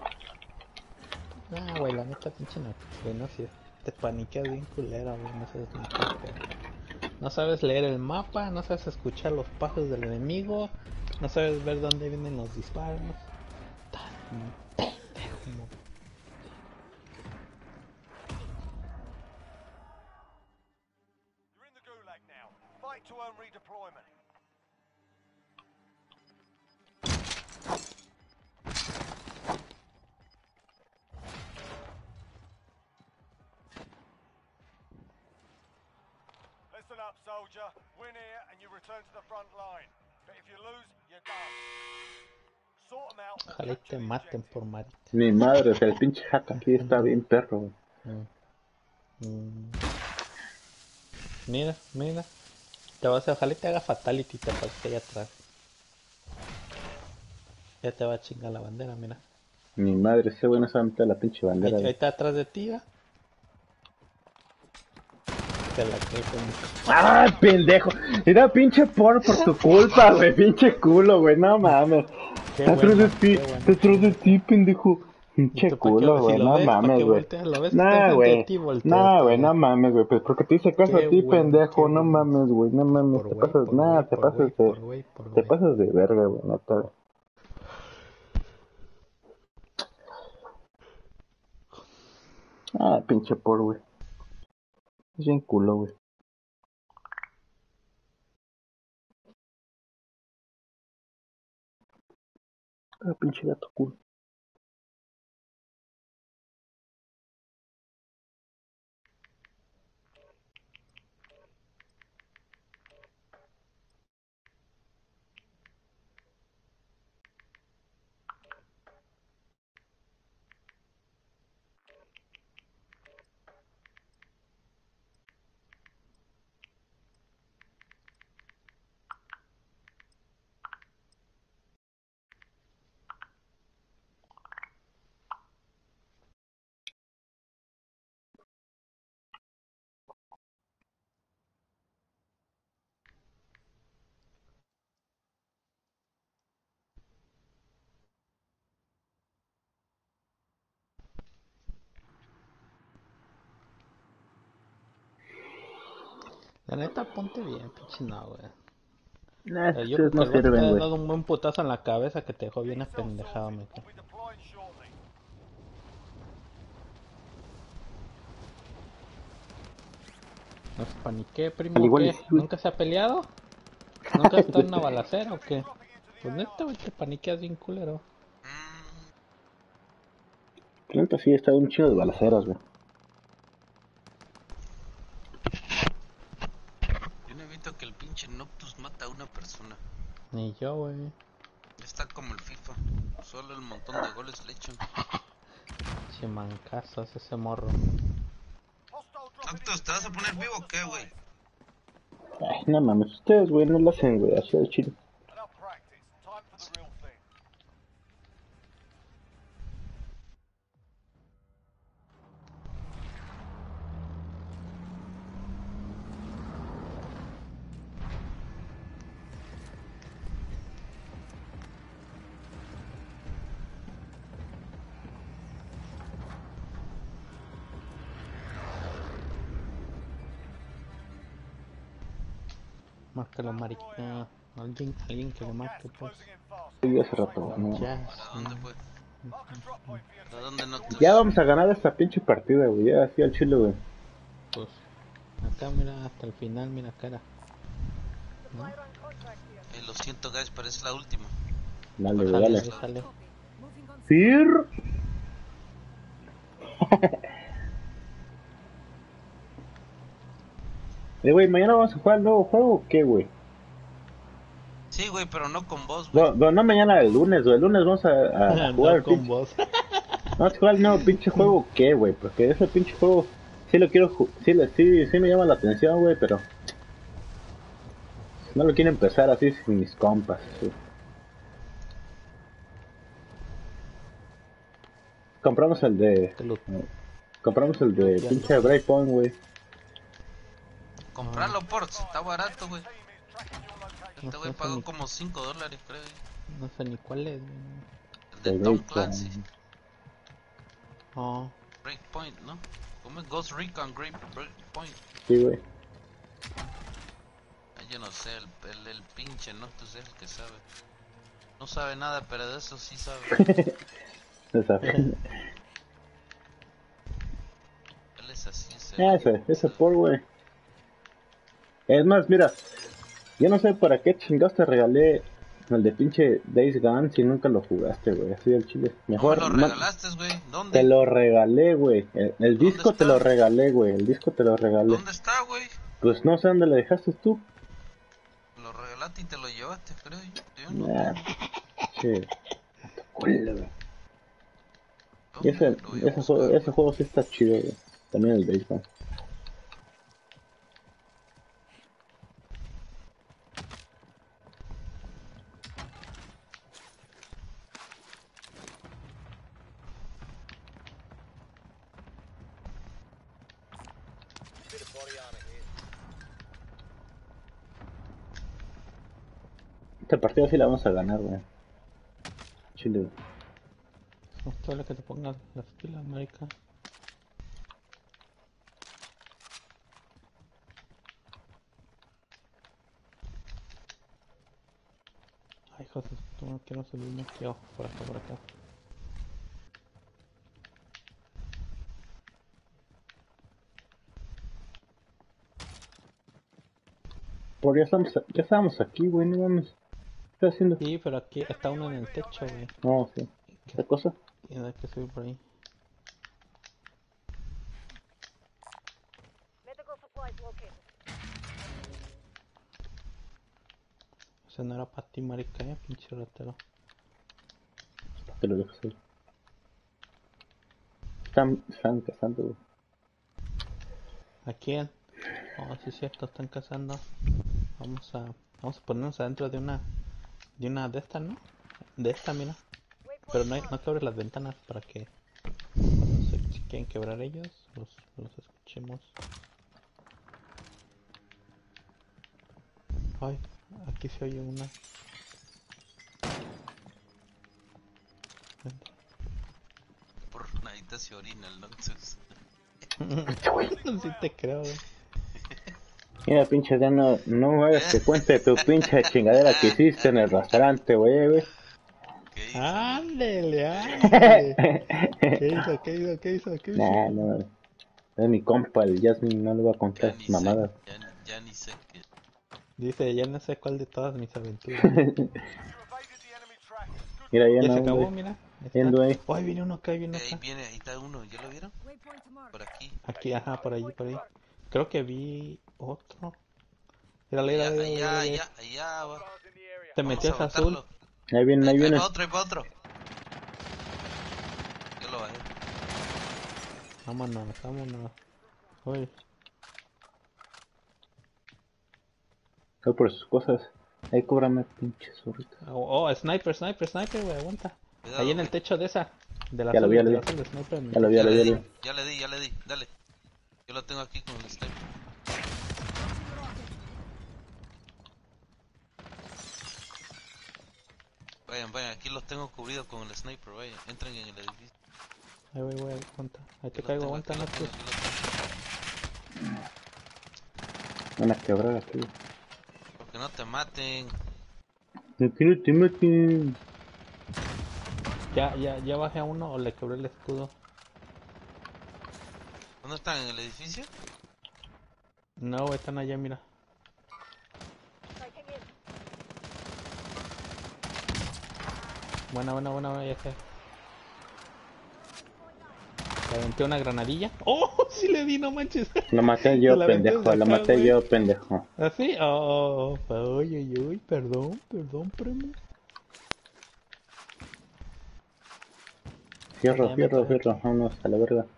Ah, güey, la neta pinche no, güey, no sé. Te paniqueas bien culera, güey, no sabes ni qué hacer. No sabes leer el mapa, no sabes escuchar los pasos del enemigo, no sabes ver dónde vienen los disparos. Tan pendejo, mo- You're in the gulag now. Fight to earn redeployment. Listen up, soldier. Win here and you return to the front line. But if you lose, you're done. Sort them out or Ojalá y te capture the maten objective. por marita. Mi madre, o sea, el pinche hack aquí está bien perro, güey. Mm. Mm. Mira, mira. Te vas a, ojalá y te haga fatality y te pases ahí atrás. Ya te va a chingar la bandera, mira. Mi madre, ese güey no sabe meter la pinche Ahí, bandera, ahí güey. está atrás de ti, ¿va? Te la creo como... ¡Ah, pendejo! Era pinche por por tu culpa, güey. Pinche culo, güey. No mames. Qué Está atrás bueno, de ti, qué bueno. está atrás de ti, pendejo. Pinche ¿Tú pa' qué? culo, Si güey. lo No ves, ¿pa' mames, qué güey. volteas? ¿Lo ves que está Nah, enfrente de güey. ti? Volteaste, Nah, güey, no güey. mames, güey. Pues porque te hice caso Qué a ti, bueno, pendejo. qué No bueno. mames, güey. No mames. Por Te güey, pasas, por nah, güey, te por güey, pasas de. por güey, por Te güey. pasas de verga, güey. Neta. Ah, pinche por, güey. Es bien culo, güey. Ah, pinche gato culo. La neta, ponte bien, pinche no, güey. Nah, Eh, estos Yo creo que no el vato te sirven, ha güey. dado un buen putazo en la cabeza que te dejó bien Get yourself apendejado, sorted. me We'll be deploying shortly. No se panique, Al primo, igual y ¿qué? sí, güey. ¿Nunca se ha peleado? ¿Nunca has estado en una balacera o qué? Dropping into the Pues A neta, O. güey, te paniqueas bien culero. Mm, La neta sí, está un chingo de balaceras, güey. yo no he visto que el pinche Noctus mata a una persona. Ni yo, güey. Está como el FIFA. Solo el montón de goles le echan. Chimancazos ese morro. Hostile dropping Noctus, ¿te vas a poner vivo o qué, güey? Ay, no mames, ustedes, güey, no lo hacen, güey, así al chile. enough practice. Time for the real thing. Márcalo, marica. Alguien, alguien que le Got gas marque, pues. closing in fast. Sí, hace rato, güey, no. Ya, ¿Para dónde fue? Mark a drop point for your ¿Para dónde Noctus? Ya vamos a ganar esta pinche partida, güey, ya así al chile, güey. pues. Acá, mira, hasta el final, mira, cara. Supply run contract here. Eh, lo siento, guys, pero es la última. Dale, güey, Sale, dale. ahí sale. Moving on. Fir. Eh, güey, mañana vamos a jugar el nuevo juego o qué, güey? Sí, güey, pero no con vos, güey. No, no, no mañana, el lunes, güey. El lunes vamos a, a jugar No el con pinche. vos. Vamos a jugar el nuevo pinche juego o qué, güey. Porque ese pinche juego sí lo quiero ju- sí, le- sí, sí me llama la atención, güey, pero no lo quiero empezar así sin mis compas, sí. Compramos el de. Que lo- Compramos el de Ya. pinche Breakpoint, güey. Comprarlo, Ports, está barato, güey. team is tracking your location. No Este güey sé pagó ni- como cinco dólares, creo. No sé ni cuál es. güey. El de El Tom Breakpoint. Clancy. Oh, Breakpoint, ¿no? ¿Cómo es Ghost Recon Great Breakpoint? Sí, güey. Ay, yo no sé, el, el, el pinche Noctus es el que sabe. No sabe nada, pero de eso sí sabe. Esa. Él es así, ese. ese, ese por, güey. Es más, mira. Yo no sé para qué chingados te regalé el de pinche Days Gone si nunca lo jugaste, güey. Así del chile. ¿No Mejor. me lo ma- regalaste, güey? Te ¿Dónde? lo regalé, güey. El, el disco te está? lo regalé, güey. El disco te lo regalé. ¿Dónde está, güey? Pues no sé dónde la dejaste tú. Lo regalaste y te lo llevaste, creo yo. Yo no Nah, tengo. che. Cuela, güey. Y ¿Dónde ese, lo voy a ese, juego, buscar, ese güey? juego sí está chido, güey. También el béisbol. Esta partida sí la vamos a ganar, güey. Chile, güey. No es todo lo que te pongas las pilas, marica. Ay, José, tú no quiero subirme aquí abajo, por acá, por acá. Por ya estamos, ya estábamos aquí, güey, no mames. ¿Qué estás haciendo? Sí, pero aquí está uno en el techo, güey. No, sí. ¿Esta cosa? Y hay que subir por ahí. Medical supplies located. Ese no era para ti, marica, eh, pinche ratero. ¿Para qué lo dejas ahí? Están, están cazando, güey. ¿A quién? Oh, sí es cierto, están cazando. Vamos a, vamos a ponernos adentro de una, de una de estas, ¿no? De esta, mira. Pero no hay, no hay que abrir las ventanas para que cuando se, si quieren quebrar ellos, los, los escuchemos. Ay, aquí se oye una. Por nadita se orina el Noxus. Sí te creo, güey. Mira, pinche ya no, no hagas que cuente tu pinche chingadera que hiciste en el restaurante, güey, güey. ¿Qué hice, güey? Ándele, ándele. ¿Qué hizo? ¿Qué hizo? ¿Qué hizo? ¿Qué hizo? Nah, no. Es mi compa, el Jasmine, no le voy a Ya contar ni sé, mamadas. ya, ni- ya ni sé qué. Dice, ya no sé cuál de todas mis aventuras. You evaded the enemy track. Good Mira, ya Ya se no, acabó, güey. mira. Ahí Yendo está. ahí. Oh, ahí viene uno acá, ahí viene Eh, ahí acá. viene, ahí está uno, ¿ya lo vieron? Por aquí. Aquí, ajá, por allí, por ahí. Creo que vi otro. Mírale, Allá, mírale, mírale, allá, mírale. allá, allá va. Guards in the area. Te Vamos metió a ese azul. matarlo. Ahí viene, Ahí, ahí ahí viene. va otro, ahí va otro. Yo lo bajé. Vámonos, vámonos. Uy, Voy por sus cosas. Ahí cóbrame, pinche zorrito. oh, oh, sniper, sniper, sniper, güey, aguanta. Cuidado, Ahí en el güey. techo de esa. De la Ya lo azul, vi, ya de lo la vi. azul, de sniper en el Ya lo vi, ya Ya techo. lo vi, le ya lo di, vi. ya le di, ya le di. Dale. Yo lo tengo aquí con el step. Vayan, vayan, aquí los tengo cubridos con el sniper, vayan. Entren en el edificio. Ahí voy, güey, aguanta. Ahí te Aquí los caigo, tengo, aguanta, aquí no los tengo, te... aquí los tengo. Van a quebrar aquí. Porque no te maten. No te, no te maten. Ya, ya, ya bajé a uno o le quebré el escudo. ¿Dónde están? ¿En el edificio? No, güey, están allá, mira. Sighting in. Buena, buena, buena, buena, ya sé. Le aventé una granadilla. ¡Oh! Sí le di, no manches. Lo maté Se yo, la aventé pendejo. desde Lo acá, maté güey. yo, pendejo. ¿Así? Oh, uy, uy, uy, perdón, perdón, primo. Fierro, Ya me fierro, traje fierro. aquí. Vámonos a la verga.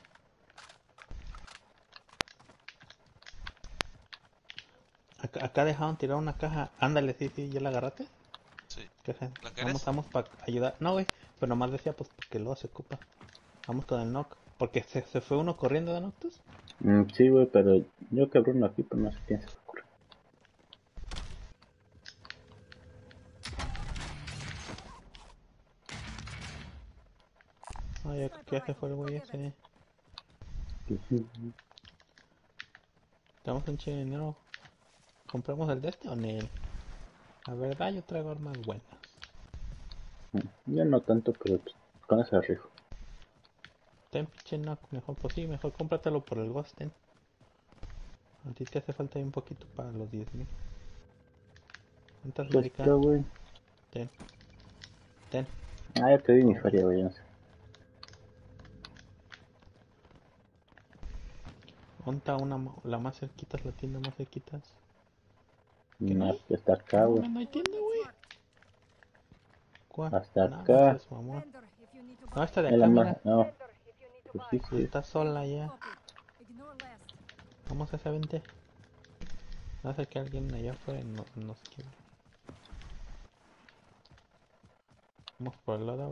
Acá, acá dejaron tirar una caja. Ándale, sí, sí, ¿ya la agarraste? Sí. Caja. ¿La querés? Vamos, vamos para ayudar. No, güey, pero nomás decía, pues, porque luego se ocupa. Vamos con el knock. Porque se, se fue uno corriendo de Noctus. Mm, sí, güey, pero yo quebré uno aquí, pero no sé quién se me ocurre. Ah, ya creo que ya se fue el güey ese. Tenemos un chingo de dinero. ¿Compramos el de este o en el? La verdad, yo traigo armas buenas. Yo no tanto, pero pues, con ese rifo. Ten pinche knock, mejor, pues sí, mejor cómpratelo por el Ghost, ten. A ti te hace falta ahí un poquito para los diez mil. ¿Cuántas Pues, maricas? pero, güey. Ten. Ten. Ah, ya te di mi feria, güey, no sé. Ponta una, ma- la más cerquitas, la tienda más cerquitas. No, que está acá, No, güey. no hay tienda, güey. ¿Cuál? Hasta No, no acá. seas mamón. No, esta de Es la acá, más. mira. No, Vendor, if you need to pues buy. sí, sí. Está sola ya. Vamos a esa vente. No sé que alguien allá afuera no, nos quiere. Vamos por el lado.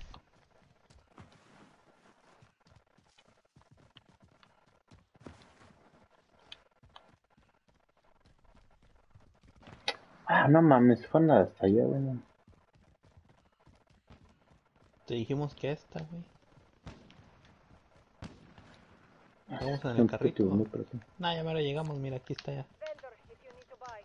Ah, no mames, fueron hasta allá, güey. No. Te dijimos que esta, güey. Vamos en Es el un puto carrito. muy por aquí. Nah, ya mero llegamos, mira, aquí está ya. Vendor, if you need to buy.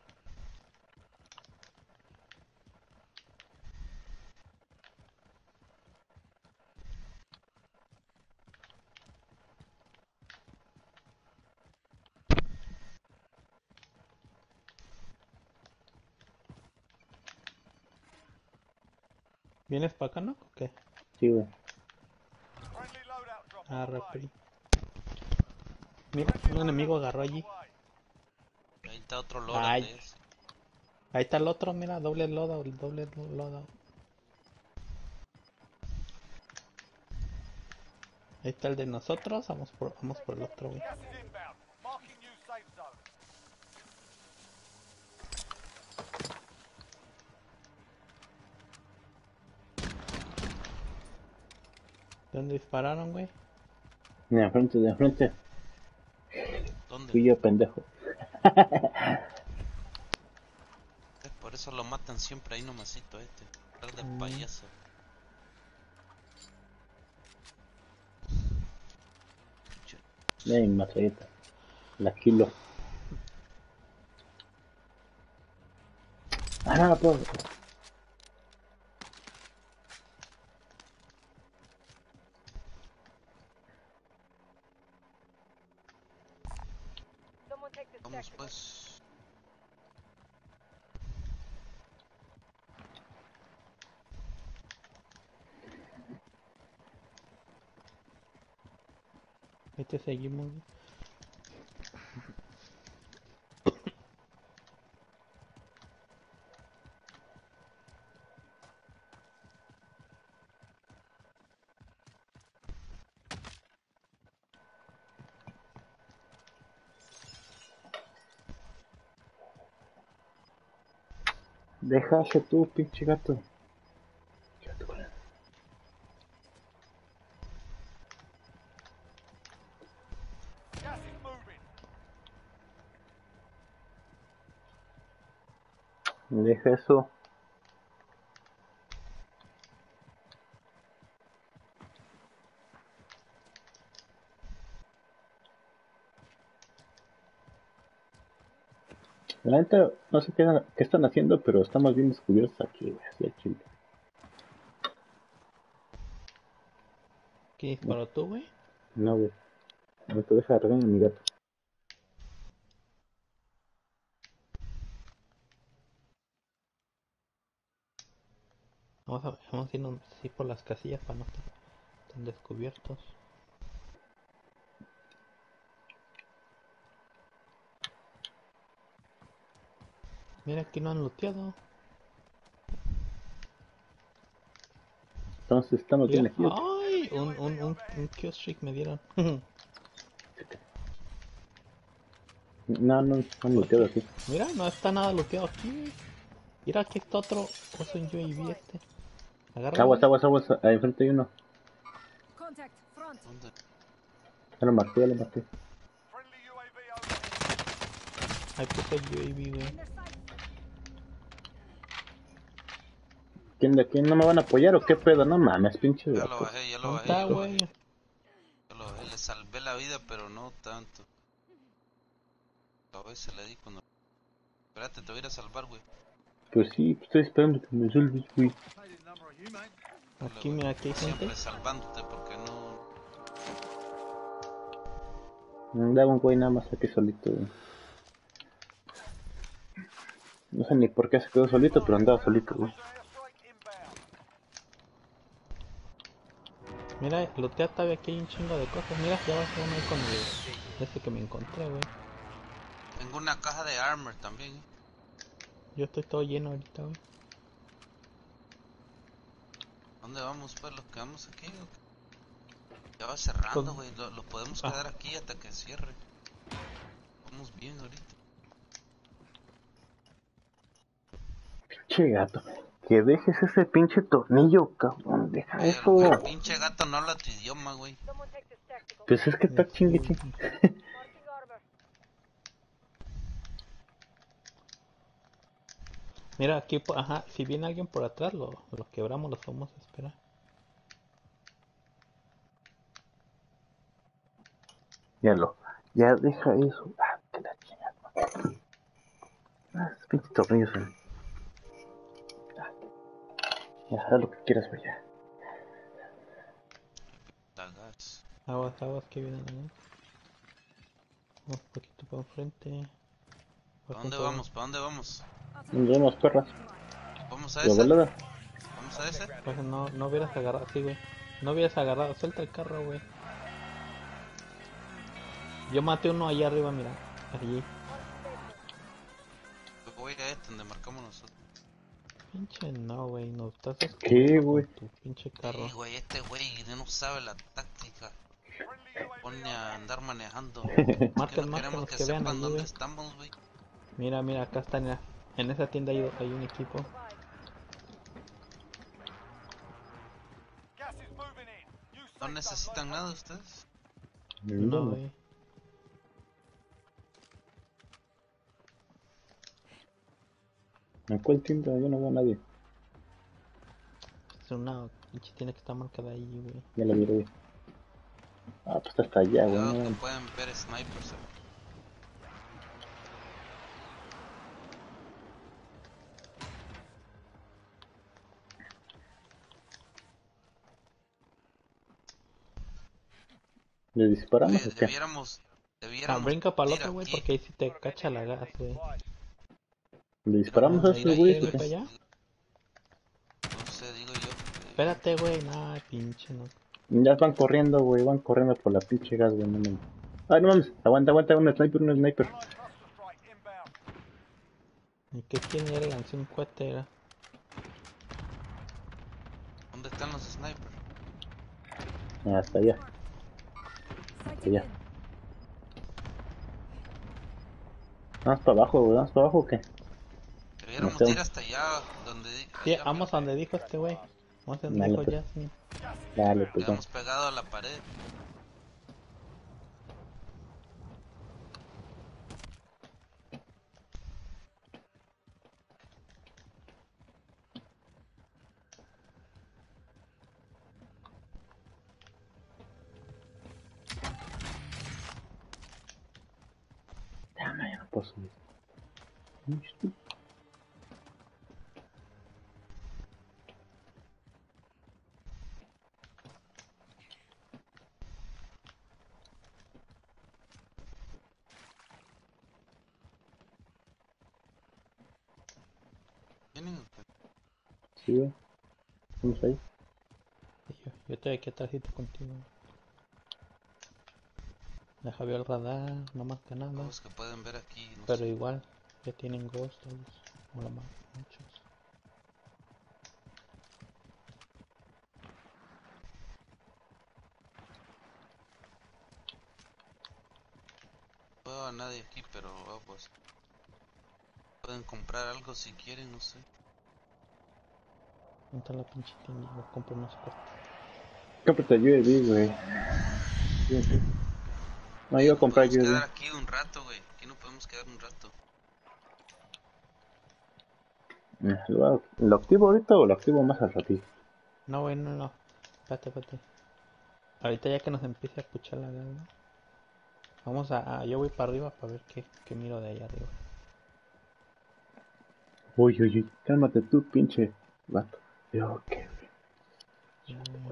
¿Vienes para acá, no? ¿O qué? Sí, güey. Friendly loadout drop Ah, on the way. rapri. Mira, un enemigo agarró allí. Ahí está otro Ay. loadout. Ahí está el otro, mira, doble loda, el doble loda. Ahí está el de nosotros, vamos por, vamos por el otro, güey. Gas is inbound. Marking new safe zone. ¿De dónde dispararon, güey? De enfrente, de enfrente. ¿Dónde? Fui yo, pendejo. Es por eso lo matan siempre ahí nomasito este. Par de Mm. payaso. Ya mi matralleta. La kilo. Ah, pues. Someone take this Vamos sector. pues. Ahí te seguimos, güey. Dejaste tú, pinche gato. Gas is moving. Deja eso. La neta, no sé qué, qué están haciendo, pero estamos bien descubiertos aquí, güey, así al chile. ¿Quién disparó tú, güey? No, güey. No te deja regañar a mi gato. Vamos a, vamos a irnos así por las casillas para no estar tan descubiertos. Mira, aquí no han looteado. Entonces estamos bien Mira, aquí. ¿O qué? ay, un, un, un, un kill streak me dieron. No, no, no han looteado aquí. Mira, no está nada looteado aquí, güey. Mira, aquí está otro. Es un U A V este. Agárralo. Aguas, güey. aguas, aguas. Ahí enfrente hay uno. Contact, front. ¿Dónde? Ya lo marqué, ya lo marqué. Friendly U A V over. Ahí puso el U A V, güey. In their sight. ¿Quién de aquí no me van a apoyar o qué pedo? No mames, pinche Ya lo gato. bajé, ya lo ¿Dónde bajé. está, Ya lo güey? bajé. Ya lo bajé. Le salvé la vida, pero no tanto. A veces le di cuando. Espérate, te voy a ir a salvar, güey. Pues sí, estoy esperando que me salves, güey. Aquí, mira, aquí hay gente. Siempre salvándote porque no. Andaba un güey nada más aquí solito, güey. No sé ni por qué se quedó solito, pero andaba solito, güey. Airstrike inbound. Mira, lootea todavía aquí hay un chingo de cosas. Mira, ya va a ser uno ahí con el... Este que me encontré, güey. Tengo una caja de armor también. ¿eh? Yo estoy todo lleno ahorita, güey. ¿Dónde vamos pues? ¿Los quedamos aquí? ¿O qué? Ya va cerrando, Pues, güey. Lo, lo podemos ah. quedar aquí hasta que cierre. Vamos bien ahorita. Pinche gato. Que dejes ese pinche tornillo, cabrón. Deja Güey, eso. el, el pinche gato no habla tu idioma, güey. Someone take this tactical. Pues es que está Sí, chingue güey. chingue. Marking armor. Mira, aquí, po- ajá, si viene alguien por atrás, lo, lo quebramos, los vamos a esperar. Ya lo. Ya deja eso. Ah, que la chingada. Ah, esos pinches tornillos. eh. Ah, ya, haz lo que quieras, güey. Ya. Tagas. Aguas, aguas que vienen ahí. Un poquito para enfrente. ¿Para Para dónde comprar- vamos? ¿Para dónde vamos? Nos vemos, perras. ¿Vamos a De esa? volada. ¿Vamos a ese? Pues no, no hubieras agarrado, sí, güey. No hubieras agarrado, suelta el carro, güey. Yo maté uno allá arriba, mira. Allí. Voy a este donde marcamos nosotros. Pinche no, güey. Nos estás ¿Qué, descubriendo güey? con tu pinche carro. Sí, güey, este güey no sabe la táctica. Pone a andar manejando. Que Marquen, no marquen queremos los que que vean sepan allí, dónde güey. estamos, güey. Mira, mira, acá está, mira. En esa tienda hay, hay un equipo. Gas is moving in. New ¿No safe zone necesitan located. nada ustedes? No, No. güey. ¿En cuál tienda? Yo no veo a nadie. Es una pinche tiene que estar marcada ahí, güey. Ya la vi, güey. Ah, pues está hasta allá, güey. Cuidado que No. pueden ver snipers. eh. ¿Le disparamos Oye, o qué? debiéramos... Ah, Debiéramos brinca para el ir otro, güey, aquí. porque ahí sí te cacha la gas, güey. ¿Le disparamos Ah, a ahí esos va, güeyes ¿quieres o ir para qué? allá? No sé, digo yo. que- Espérate, güey. Nah, pinche, no. Ya van corriendo, güey. Van corriendo por la pinche gas, güey. No mames. Ah, no mames. Aguanta, aguanta. Un sniper, un sniper. Allied cluster strike inbound. ¿Y qué quién era? Lancé un cohete, era. ¿Dónde están los snipers? Ah, hasta allá. Sighting Ya. in. Vamos para abajo, güey. Vamos para abajo o qué? Debiéramos No sé. ir hasta allá donde... di- Sí, allá, vamos a donde dijo este güey. Vamos a donde Dale, dijo pues. Jasmine. Dale, pues Quedamos vamos. pegados a la pared. Ya, no, ya no puedo subir. ¿Vienen? Sí, güey. Vamos ahí. Y yo, yo estoy aquí atrásito contigo. Deja ver el radar, no marca nada. Los que pueden ver aquí. No Pero sé. igual, ya tienen ghost todos. Mola más, muchos. No veo a nadie aquí, pero ah, pues... Pueden comprar algo si quieren, no sé. ¿Dónde está la pinche tienda? Voy a comprar unos cortes. Cómprate U A V, güey. Sí, sí. No, Oye, iba a nos comprar podemos U A quedar V. aquí un rato, güey. Aquí no podemos quedar un rato. Eh, ¿Lo, ¿Lo activo ahorita o lo activo más al ratito? No, güey, no, no. Espérate, espérate. Ahorita ya que nos empiece a escuchar la gana. Vamos a, a- yo voy para arriba para ver qué, qué miro de ahí arriba. Uy, uy, uy. Cálmate tú, pinche vato. Yo, qué. Mm,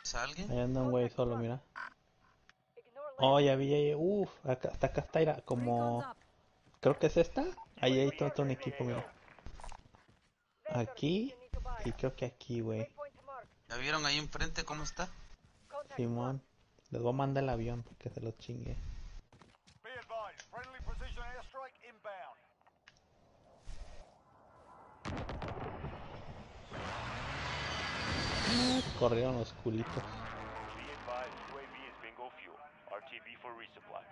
¿Es alguien? Ahí anda un güey solo, mira. Ignore Oh, ya vi ahí. Uf, acá, hasta acá está, era Recon's como... up. Creo que es esta. Ahí hay todo, todo un equipo, mira. Vendor, Aquí. you need to buy. Y creo que aquí, güey. Waypoint marked. ¿Ya vieron ahí enfrente cómo está? Contact Simón. Les voy a mandar el avión porque se lo chingue. Be advised, friendly precision airstrike inbound. Corrieron los culitos. Be advised, U A V is bingo fuel. R T B for resupply.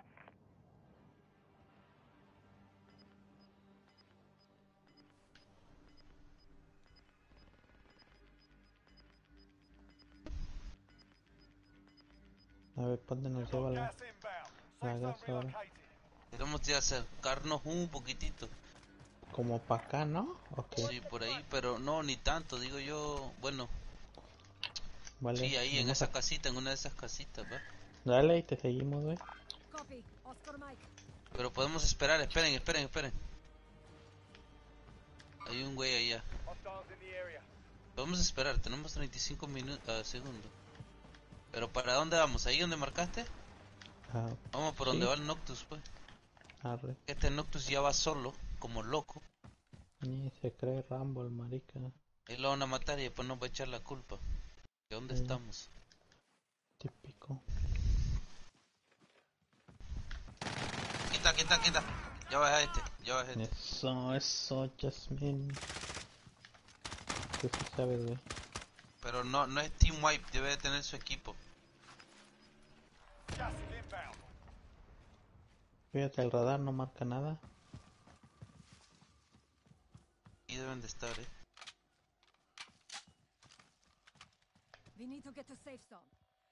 A ver, ¿dónde nos lleva Got la, gas inbound. la Safe gas zone ahora? relocated. Queremos de acercarnos un poquitito. Como para acá, ¿no? Ok, Sí, por ahí, pero no, ni tanto, digo yo. Bueno, vale. sí, ahí en vamos esa a- casita, en una de esas casitas, ¿va? Dale y te seguimos, güey. Copy. Oscar Mike. Pero podemos esperar, esperen, esperen, esperen. Hay un güey allá. Hostiles in the area. Podemos esperar, tenemos treinta y cinco minutos, segundos. Pero ¿para dónde vamos? ¿Ahí donde marcaste? Ah, Vamos por sí, donde va el Noctus, pues. arre. Este Noctus ya va solo, como loco. Ni se cree Rambo, el marica. Ahí lo van a matar y después nos va a echar la culpa. ¿De dónde Sí. estamos? Típico. Quita, quita, quita. Ya baja este, ya baja este. Eso, eso, Jasmine. Tú sí sabes, güey. Pero no, no es Team Wipe, debe de tener su equipo. Gas is inbound. Fíjate, el radar no marca nada. Aquí deben de estar, eh. We need to get to safe zone.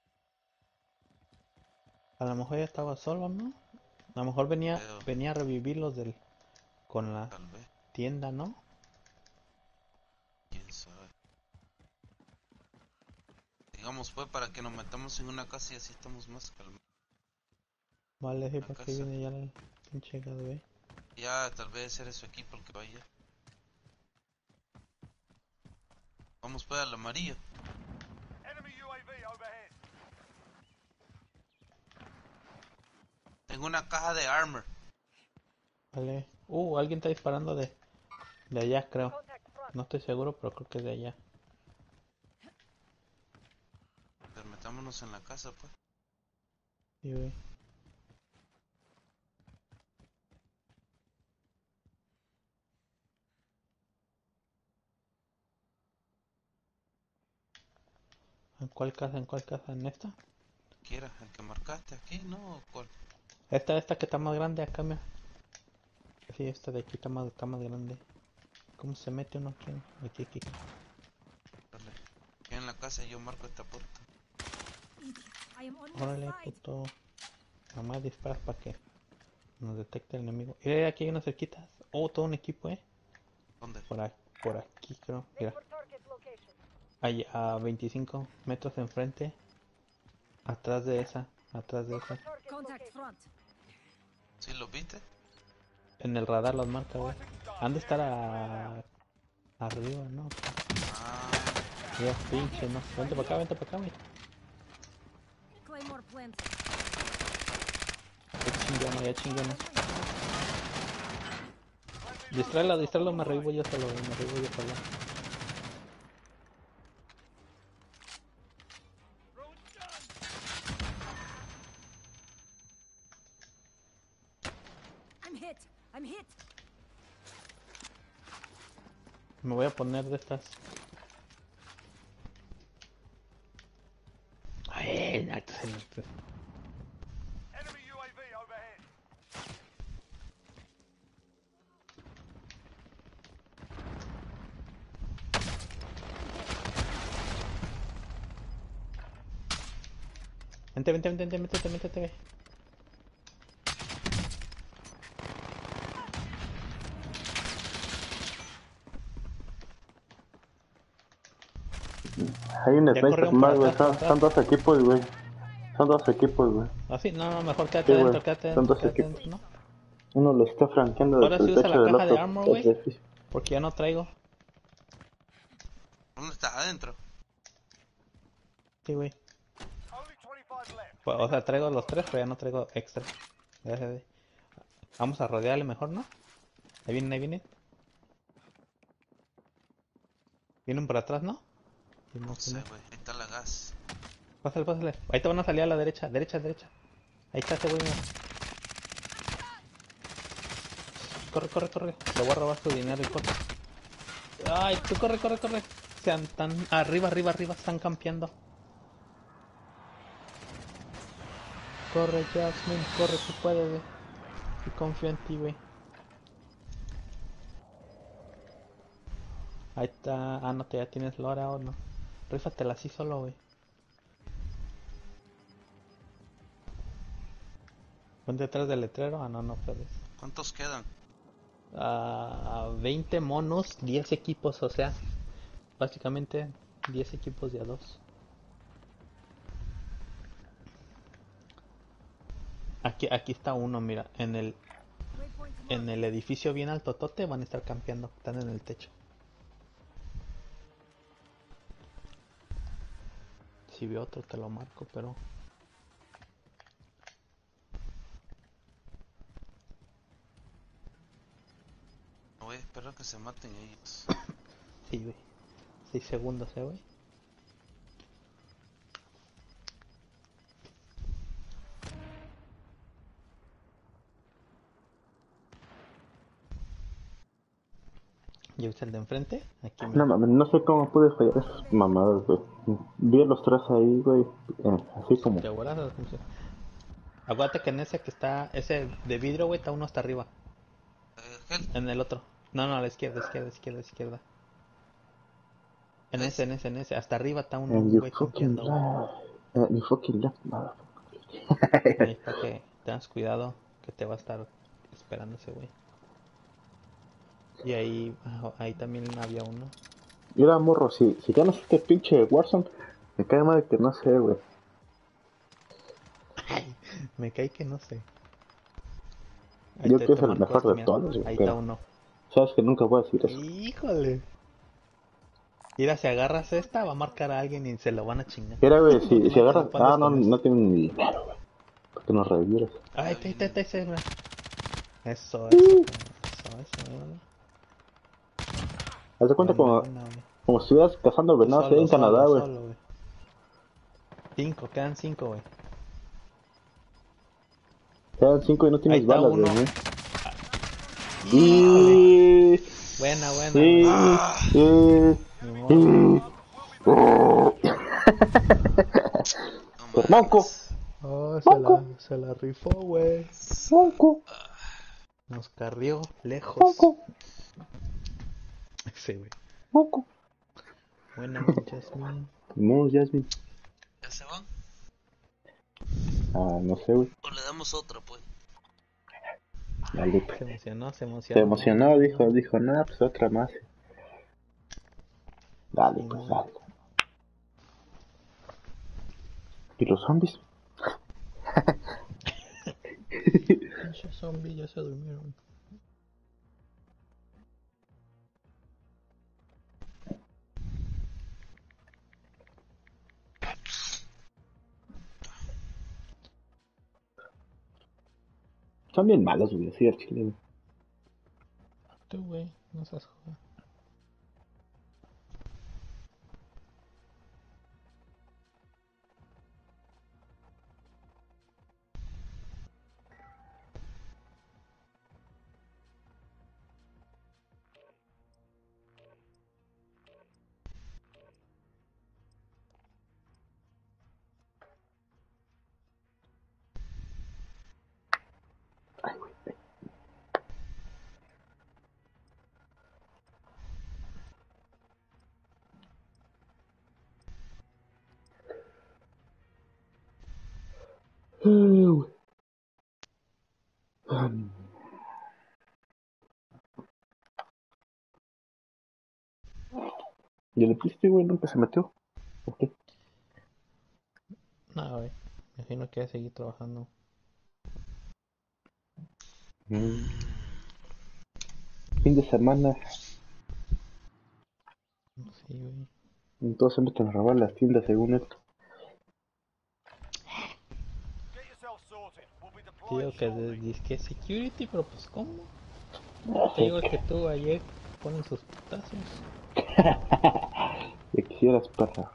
A lo mejor ya estaba solo, ¿no? A lo mejor venía, Creo. venía a revivirlos del, con la Tal vez, tienda, ¿no? quién sabe. Digamos pues para que nos metamos en una casa y así estamos más calmados. Vale, sí, La porque casa. viene ya el pinche gado, güey. Ya tal vez era su equipo el que vaya. Vamos pues al amarillo. Enemy U A V overhead. Tengo una caja de armor. Vale. Uh, alguien está disparando de, de allá, creo. Contact front. No estoy seguro, pero creo que es de allá. Pues metámonos en la casa pues. Sí, güey. ¿En cuál casa? ¿En cuál casa? ¿En esta? Quieras, el que marcaste aquí, ¿no? ¿O cuál? Esta, esta que está más grande acá, mira. Sí, esta de aquí está más, está más grande. ¿Cómo se mete uno aquí? Aquí, aquí. Dale. Aquí en la casa yo marco esta puerta. I am on your Órale, side. puto. Nada más disparas para que nos detecte el enemigo. Mira, aquí hay unas cerquitas. Oh, todo un equipo, eh. ¿Dónde? Por aquí, por aquí creo. Wait Mira, for target location. ahí a veinticinco metros enfrente. Atrás de esa, atrás de Look for esa. target Contact location. front. ¿Sí lo viste? En el radar los marca, güey. Han de estar a... arriba, ¿no? Ah, Ya, pinche, ¿no? Vente para acá, vente para acá, güey. Claymore plant. Ya chingamos, ya chingamos. Distráelo, distráelo, me revivo yo solo, güey, me revivo yo solo. I'm hit. I'm hit. Me voy a poner de estas. Ay, no, esto se me- Enemy U A V overhead. Vente, vente, vente, vente, métete, métete, güey. Hay un Ya defensa corrieron por más, güey. atrás, Son, por son atrás. dos equipos, güey. Son dos equipos, güey. Así, no, no, mejor quédate Sí, adentro, güey. quédate Son adentro, dos quédate equipos. adentro, ¿no? Uno lo está franqueando Ahora desde sí el usa techo la del caja de otro armor, güey. edificio. Porque ya no traigo. ¿dónde estás? Adentro. Sí, güey. Pues, o sea, traigo los tres, pero ya no traigo extra. Gracias a Dios. Vamos a rodearle mejor, ¿no? Ahí vienen, ahí vienen. Vienen por atrás, ¿no? Sí, No no, sí, sé, no. güey. Ahí está la gas. Pásale, pásale. Ahí te van a salir a la derecha, derecha, derecha. Ahí está ese güey, mira. Corre, corre, corre. Le voy a robar su dinero y corre. Ay, tú corre, corre, corre. Sean tan arriba, arriba, arriba, están campeando. Corre, Jasmine, corre, tú puedes, güey. Y confío en ti, güey. Ahí está. Ah, no, te ya tienes Lora o no. Rífatela así solo, güey. Ponte detrás del letrero. Ah, no, no puedes. ¿Cuántos quedan? Ah, veinte monos, diez equipos, o sea, básicamente diez equipos de a dos. Aquí, aquí está uno, mira, en el, Waypoint marked. en el edificio bien altotote van a estar campeando, están en el techo. Si veo otro te lo marco, pero Voy a esperar que se maten ellos. sí, güey. seis segundos, eh, güey. ¿Ya viste el de enfrente? Aquí, No mira. mames, no sé cómo pude fallar esas mamadas, güey. Vi a los tres ahí, güey. eh, así como. ¿Te acuerdas? Acuérdate que en ese que está, ese de vidrio, güey, está uno hasta arriba. Eh, Gel, En el otro. No, no, a la izquierda, izquierda, izquierda, izquierda. En ese, ¿ves? en ese, en ese. Hasta arriba está un, And un you güey fucking campeando, güey. left. Uh, you fucking left, motherfucker. Ahí para que tengas cuidado que te va a estar esperando ese güey. Y ahí, ah, ahí también había uno. Mira, morro, si, si ganas este pinche Warzone, me cae mal que no sé, güey. Me cae que no sé. Ahí Yo te, que te es el marco mejor este, de mira. todos, güey, Ahí está pero uno. sabes que nunca voy a decir eso. Híjole. Mira, si agarras esta, va a marcar a alguien y se lo van a chingar. Mira, güey, si, Nomás si que agarras. no pases Ah, no, con eso. no tengo ni dinero, güey. ¿Por qué no revivieras? Ah, ahí Ya está, ahí está, ahí vienen. está, ahí está, mira. Eso, eso, eso, eso, míralo. Haz de cuenta Buena, como, buena, güey. como si estuvieras cazando Tú venados ahí solo, en Canadá, solo, güey. solo, güey. Cinco, quedan cinco, güey. Quedan cinco y no Ahí tienes está balas, uno. güey. Híjole. Y... Buena, buena, Sí, güey. ¡Ah! sí, Ni modo. sí. Oh. No Por manco, mames. Oh, se la, se la rifó, güey. manco, Nos carrió lejos. manco, Sí, güey. manco. Buena, mi Jasmine. No, Jasmine. ¿Ya se van? Ah, no sé, güey. ¿O le damos otra, pues? La Lupe. Se emocionó, se emocionó. Se emocionó, dijo, dijo, nada, pues otra más. Dale, pues, Simón. dale. ¿Y los zombies? Pinche zombie, ya se durmieron. Son bien malos, güey, así al chile, güey. Tú, güey, no seas joder. Ay, güey. Ay, güey. Um, ¿Y el piste, güey, nunca se metió? ¿Por qué? No, güey. Me imagino que va a seguir trabajando. Mm. Fin de semana, Sí, güey. entonces se meten a robar las tiendas según esto. sorted. We'll be Te digo deployed que de shortly. disque security, pero pues ¿cómo? No Te sé digo qué. que tú ayer ponen sus putazos. Que quisieras, perra.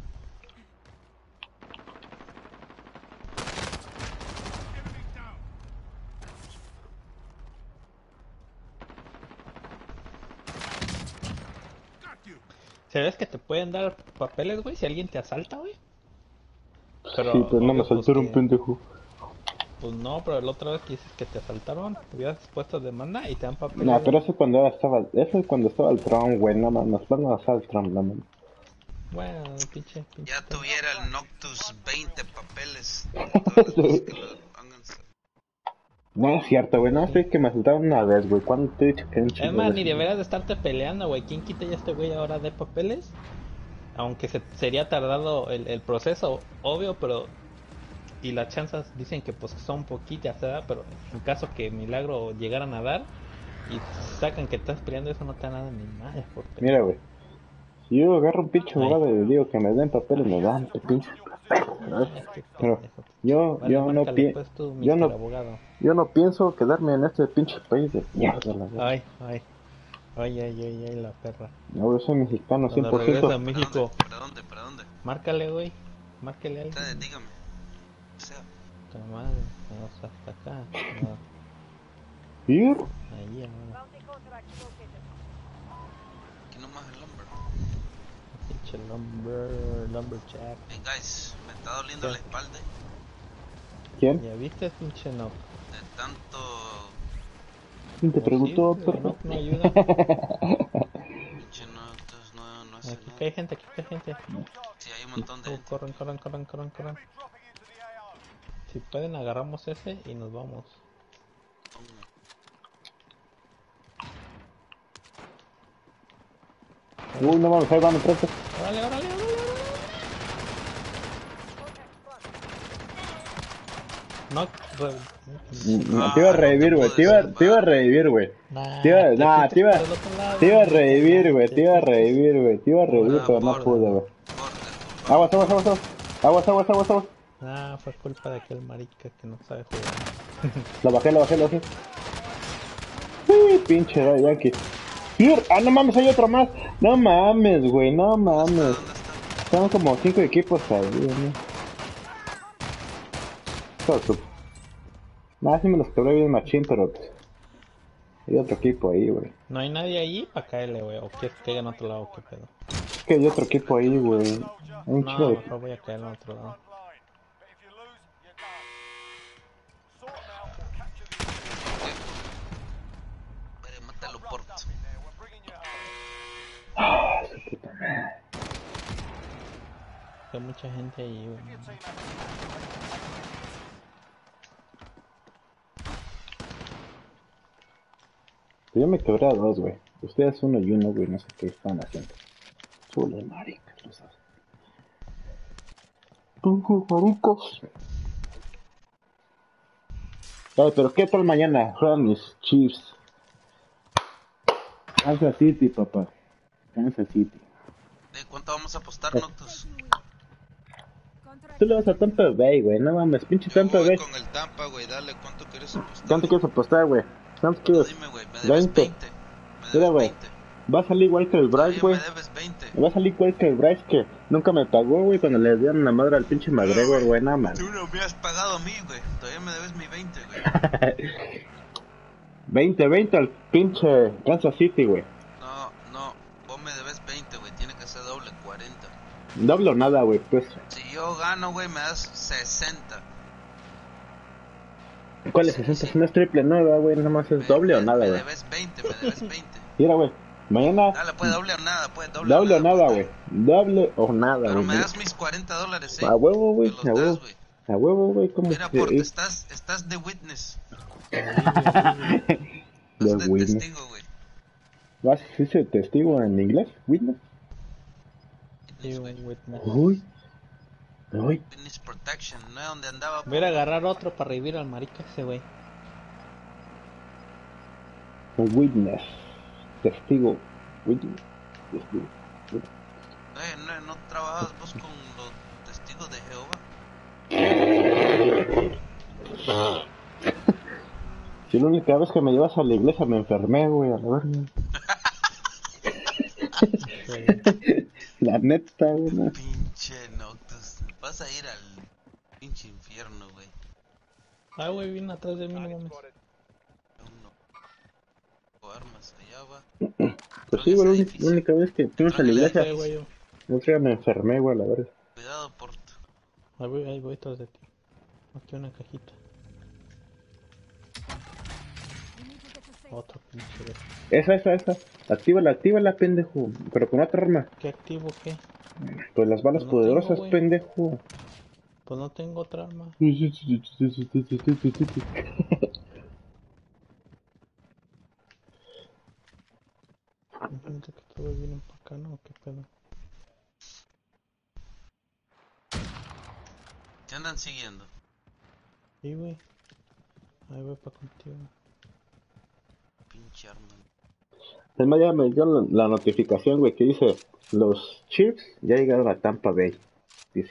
¿Sabes que te pueden dar papeles, güey, si alguien te asalta, güey? Pero, Sí, pero no me obvio, pues, saltaron, que- pendejo. Pues no, pero la otra vez que dices que te asaltaron, hubieras puesto demanda y te dan papeles. No, pero güey. eso cuando estaba, eso es cuando estaba el Trump, güey, no mames, cuando estaba el Trump, no mames. Bueno, pinche, pinche. Ya tuviera el Noctus veinte papeles de todas las veces que lo hagan. No es cierto, güey, no sé que me asaltaron una vez, güey, ¿cuándo te he dicho que un Es chico más, de ni veces, güey? deberías de estarte peleando, güey. ¿Quién quita ya este güey ahora de papeles? Aunque se, sería tardado el, el proceso, obvio, pero... Y las chances dicen que pues son poquitas, ¿verdad? Pero en caso que milagro llegaran a dar y sacan que estás peleando, eso no te da nada ni madre por pelear. Mira, güey, si yo agarro un pinche Ay. abogado y le digo que me den papeles, me dan el pinche papeles, ¿sabes? Ay, qué Pero pendejo. yo, Vale, yo no márcale, pienso, pues tú, yo mister no, abogado. yo no pienso quedarme en este pinche país de mierda, la verdad. Ay, ay, ay, ay, ay, ay, la perra. No, yo soy mexicano, cien Cuando por regresa a ciento. México, ¿Para dónde? ¿Para dónde? márcale, güey. Márcale a Ustedes, alguien. dígame. O sea, Puta madre, vamos hasta acá. No, ¿Ir? ahí, ahora. Bounty contract located. aquí nomás el lumber. Pinche lumber, lumberjack. Hey guys, me está doliendo ¿Qué? la espalda ¿Quién? ¿Ya viste, pinche no? de tanto ¿Quién te preguntó, Sí, pero perro? no, no ayuda. pinche no, entonces no, no hace Aquí nada. hay gente, aquí hay gente. Sí, hay un montón de Oh, gente. corran, corran, corran, corran, corran. Be dropping into the A O. Si pueden, agarramos ese y nos vamos. Uy, no mames, ahí van atrás. ¡Órale, órale, órale! No, re... Mm, Te iba a revivir, güey, te iba, te iba a revivir, güey. Nah, Te iba, te nah, fuiste te iba, por el otro lado, te iba a güey. revivir, güey, te iba a fuiste- revivir, güey, te iba a revivir, Ah, pero no por- pude, güey. Corte, Aguas, aguas, aguas, aguas, aguas, aguas, aguas, aguas. Ah, fue culpa de aquel marica que no sabe jugar. Lo bajé, lo bajé, lo bajé. Uy, pinche Daddy Yankee. Hier, ah, no mames, hay otro más. No mames, güey, no mames. ¿dónde está? Son como cinco equipos ahí, güey. Todo su... Nada, sí me los quebré bien machín, pero... pues, hay otro equipo ahí, güey. No hay nadie ahí para caerle, güey. O que caiga en otro lado, qué pedo. Es que hay otro equipo ahí, güey. Hay un chico No, de... mejor voy a caer en otro lado. Front line. But if you lose, you're done. Sort them out or capture the objective. Espere, mátalo, Roughed Port. up in there. We're bringing you home. Ah, su puta madre. Hay mucha gente ahí, güey. Your team has Yo me quebré a dos, güey. Ustedes uno y uno, güey, no sé qué están haciendo. Chule, maricas, los hace. Pinches maricos. Ay, pero ¿qué tal mañana? Juegan mis Chiefs. Kansas City, papá. Kansas City. ¿De cuánto vamos a apostar, Eh. Noctus? Contract Tú le vas a Tampa Bay, güey. No mames, pinche Yo Tampa voy Bay. con el Tampa, güey, dale, ¿cuánto quieres apostar? ¿Cuánto quieres apostar, güey? ¿Cuánto Pero quieres? dime, güey, me debes veinte. veinte. Me Mira, debes güey. veinte. Va a salir igual que el Bryce, Todavía güey. me debes veinte. Va a salir igual que el Bryce que nunca me pagó, güey, cuando le dieron la madre al pinche McGregor, güey. Nada más. Tú no me has pagado a mí, güey. Todavía me debes mi veinte, güey. veinte veinte al pinche Kansas City, güey. No, no, vos me debes veinte, güey. Tiene que ser doble, cuarenta. Doble o nada, güey, pues. Si yo gano, güey, me das sesenta. ¿Cuál es sesenta? Si no es triple nueva, güey, nada más es Me- doble o me- nada, Me güey. debes veinte, me debes veinte. Mira, güey, mañana Dale, pues doble o nada, pues doble, doble o nada, pues, güey. Doble o nada, Pero güey. me das mis cuarenta dólares, eh. A huevo, güey, Me los a das, huevo. güey. A huevo, güey, como Mira, que Port, es estás, estás de witness. de Estás de witness. testigo, güey. ¿Vas a decirse testigo en inglés? ¿Witness? Sí, Witness, güey. un witness. Uy. Uy. Witness protection, no es donde andaba. Voy a ir a agarrar otro para revivir al marica ese, güey. Witness. Testigo. Witness. Testigo. Eh, no, no trabajas vos con los testigos de Jehová. Si la única vez que me llevas a la iglesia me enfermé, güey, a la verga. La neta, güey. No. Pinche Noctus. Vas a ir al pinche infierno, güey. Ah, güey, viene atrás de mí, no Target mames. spotted. Uno. O armas allá va. Pues sí, güey, la uni- la única vez que fuimos a la iglesia, Eh, güey, yo. la otra vez me enfermé, güey, a la verga. Cuidado, Porto. Ahí voy, ahí voy atrás de ti. Aquí una cajita. We need to get to safe Otro pinche de... Esa, esa, esa. Actívala, actívala, pendejo. Pero con otra arma. ¿Qué activo qué? Pues las balas No poderosas, tengo, güey. pendejo. Pues no tengo otra arma. Gente que todos vienen para acá, ¿no? ¿Qué pedo? Te andan siguiendo. Sí, güey. Ahí voy para contigo. Pinche arma. Además ya me dio la, la notificación, güey, que dice, los Chiefs ya llegaron a Tampa Bay. Dice.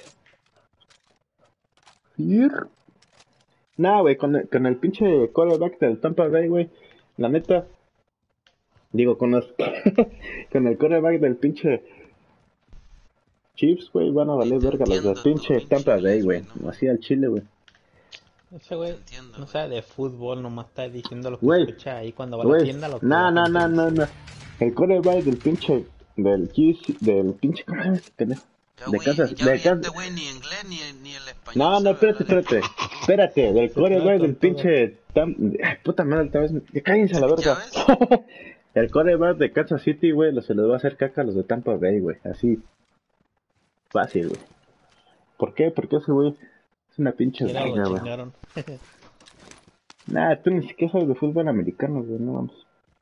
¿Ir? Nah, güey, con el, con el pinche quarterback del Tampa Bay, güey. La neta. Digo, con los... con el quarterback del pinche Chiefs, güey, van a valer Te verga los del entiendo, tu pinche pinche Tampa Bay, inglés, güey. güey, no Así al chile, güey. Ese güey Te entiendo, no güey. sabe de fútbol, nomás está diciendo lo que Güey, escucha ahí cuando va a la Güey, tienda. Lo que no, la no, gente no, dice. no, no. El quarterback del pinche, del Chiefs, del pinche, ¿cómo se llama este pendejo? Ya, De güey, Kansas, ya de vi este Kansas. güey ni inglés ni, ni el español. No, no, sabe espérate, hablar. espérate. Espérate, del quarterback con del todo. pinche Tam... Ay, puta madre, otra vez. me- Cállense a la ¿Ya verga. ves? El quarterback de Kansas City, güey, lo- se los va a hacer caca a los de Tampa Bay, güey. Así. Fácil, güey. ¿Por qué? Porque ese güey es una pinche Mira, verga, lo güey. chingaron. Nah, tú ni siquiera sabes de fútbol americano, güey, no vamos.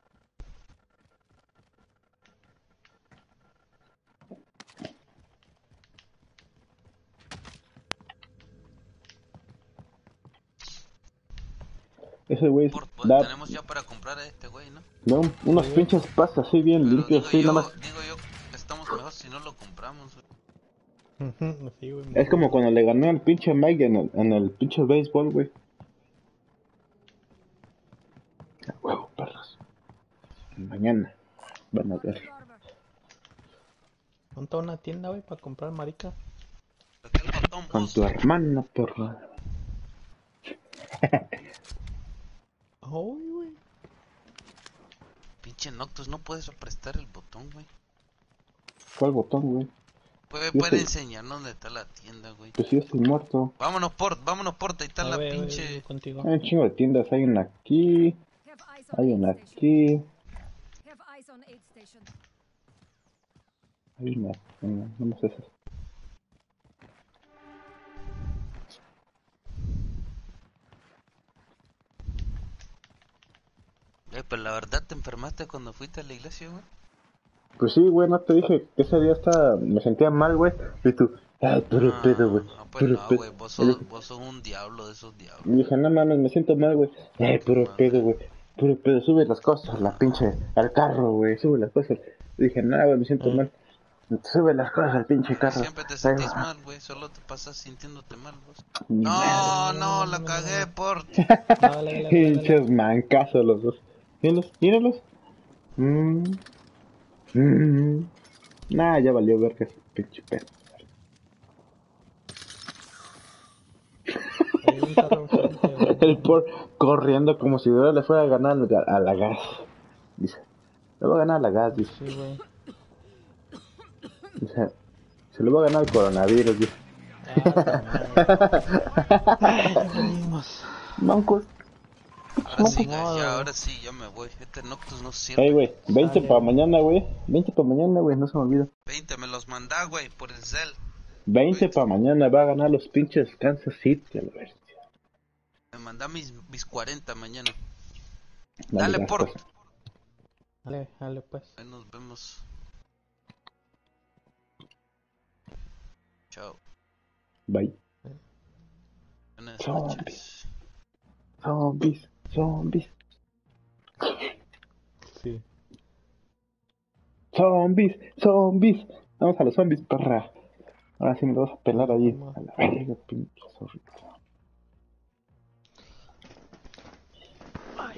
Ese güey Por- pues, da, tenemos ya para comprar a este güey, ¿no? da un- unos pinches pases así bien Pero limpios, digo así yo, nomás. digo yo que estamos mejor si no lo compramos, güey. Sí, güey. Es como cuando le gané al pinche Mike en el, en el pinche béisbol, güey. A huevo, perros. Mañana van a ver. armor. Monta una tienda, güey, para comprar marica. Saqué el botón, Con vos. tu hermana, perro. Ay, güey. Pinche Noctus, no puedes prestar el botón, güey. ¿Cuál botón, güey? Puede, Yo puede sé. enseñarnos dónde está la tienda, güey. Pues sí, estoy muerto. Vámonos, Port, vámonos, Port, ahí está Ahí la voy, ahí voy, pinche... voy contigo. Hay un chingo de tiendas. Hay una aquí, Have eyes on hay aid una station. aquí, Have eyes on aid station. hay una. una no más esas. Eh, pero la verdad te enfermaste cuando fuiste a la iglesia, güey. Pues sí, güey, no te dije que ese día estaba, me sentía mal, güey. Y tú, ay, puro Ah, pedo, güey. no, pues Puro no, pedo. güey, vos Y sos, dije- vos sos un diablo de esos diablos. Y dije, no mames, me siento mal, güey. Ay, puro madre. pedo, güey. Puro pedo, sube las cosas, la pinche, al carro, güey, sube las cosas. Y dije, no, güey, me siento Mm. mal. Sube las cosas al pinche carro. Siempre te Ay, sentís güey. mal, güey, solo te pasas sintiéndote mal, vos. Ni No, madre. no, la cagué, Port. Dale, dale, dale, dale. Pinches mancazos los dos. Míralos, míralos. Mmm. Mmm. Nah, ya valió ver que es pinche pedo. Hay un carro enfrente, güey. El por corriendo como si ahora le fuera a ganar al ga- a la gas. Dice, le voy a ganar a la gas, dice. Sí, güey. Dice, se le va a ganar el coronavirus, dice. Ah, venimos. Mancos. Ahora sí, modo, güey, ya, güey. ahora sí, ya me voy. Este Noctus no sirve. Ey, güey, veinte Sale. para mañana, güey. veinte para mañana, güey, no se me olvida. veinte, me los mandá, güey, por el cel. veinte para mañana va a ganar los pinches Kansas City, a la bestia. Me mandá mis, mis cuarenta mañana. Vale, Dale, vas, Port. pues. Dale, dale, pues. Ahí nos vemos. Chao. Bye. Buenas Chao. noches. Zombies, zombies, Sí. zombies, zombies. Vamos a los zombies, perra. Ahora sí me lo vas a pelar allí. A la verga, pinche zorrito. Ay,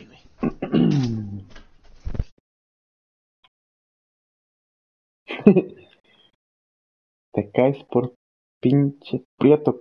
Te caes por pinche prieto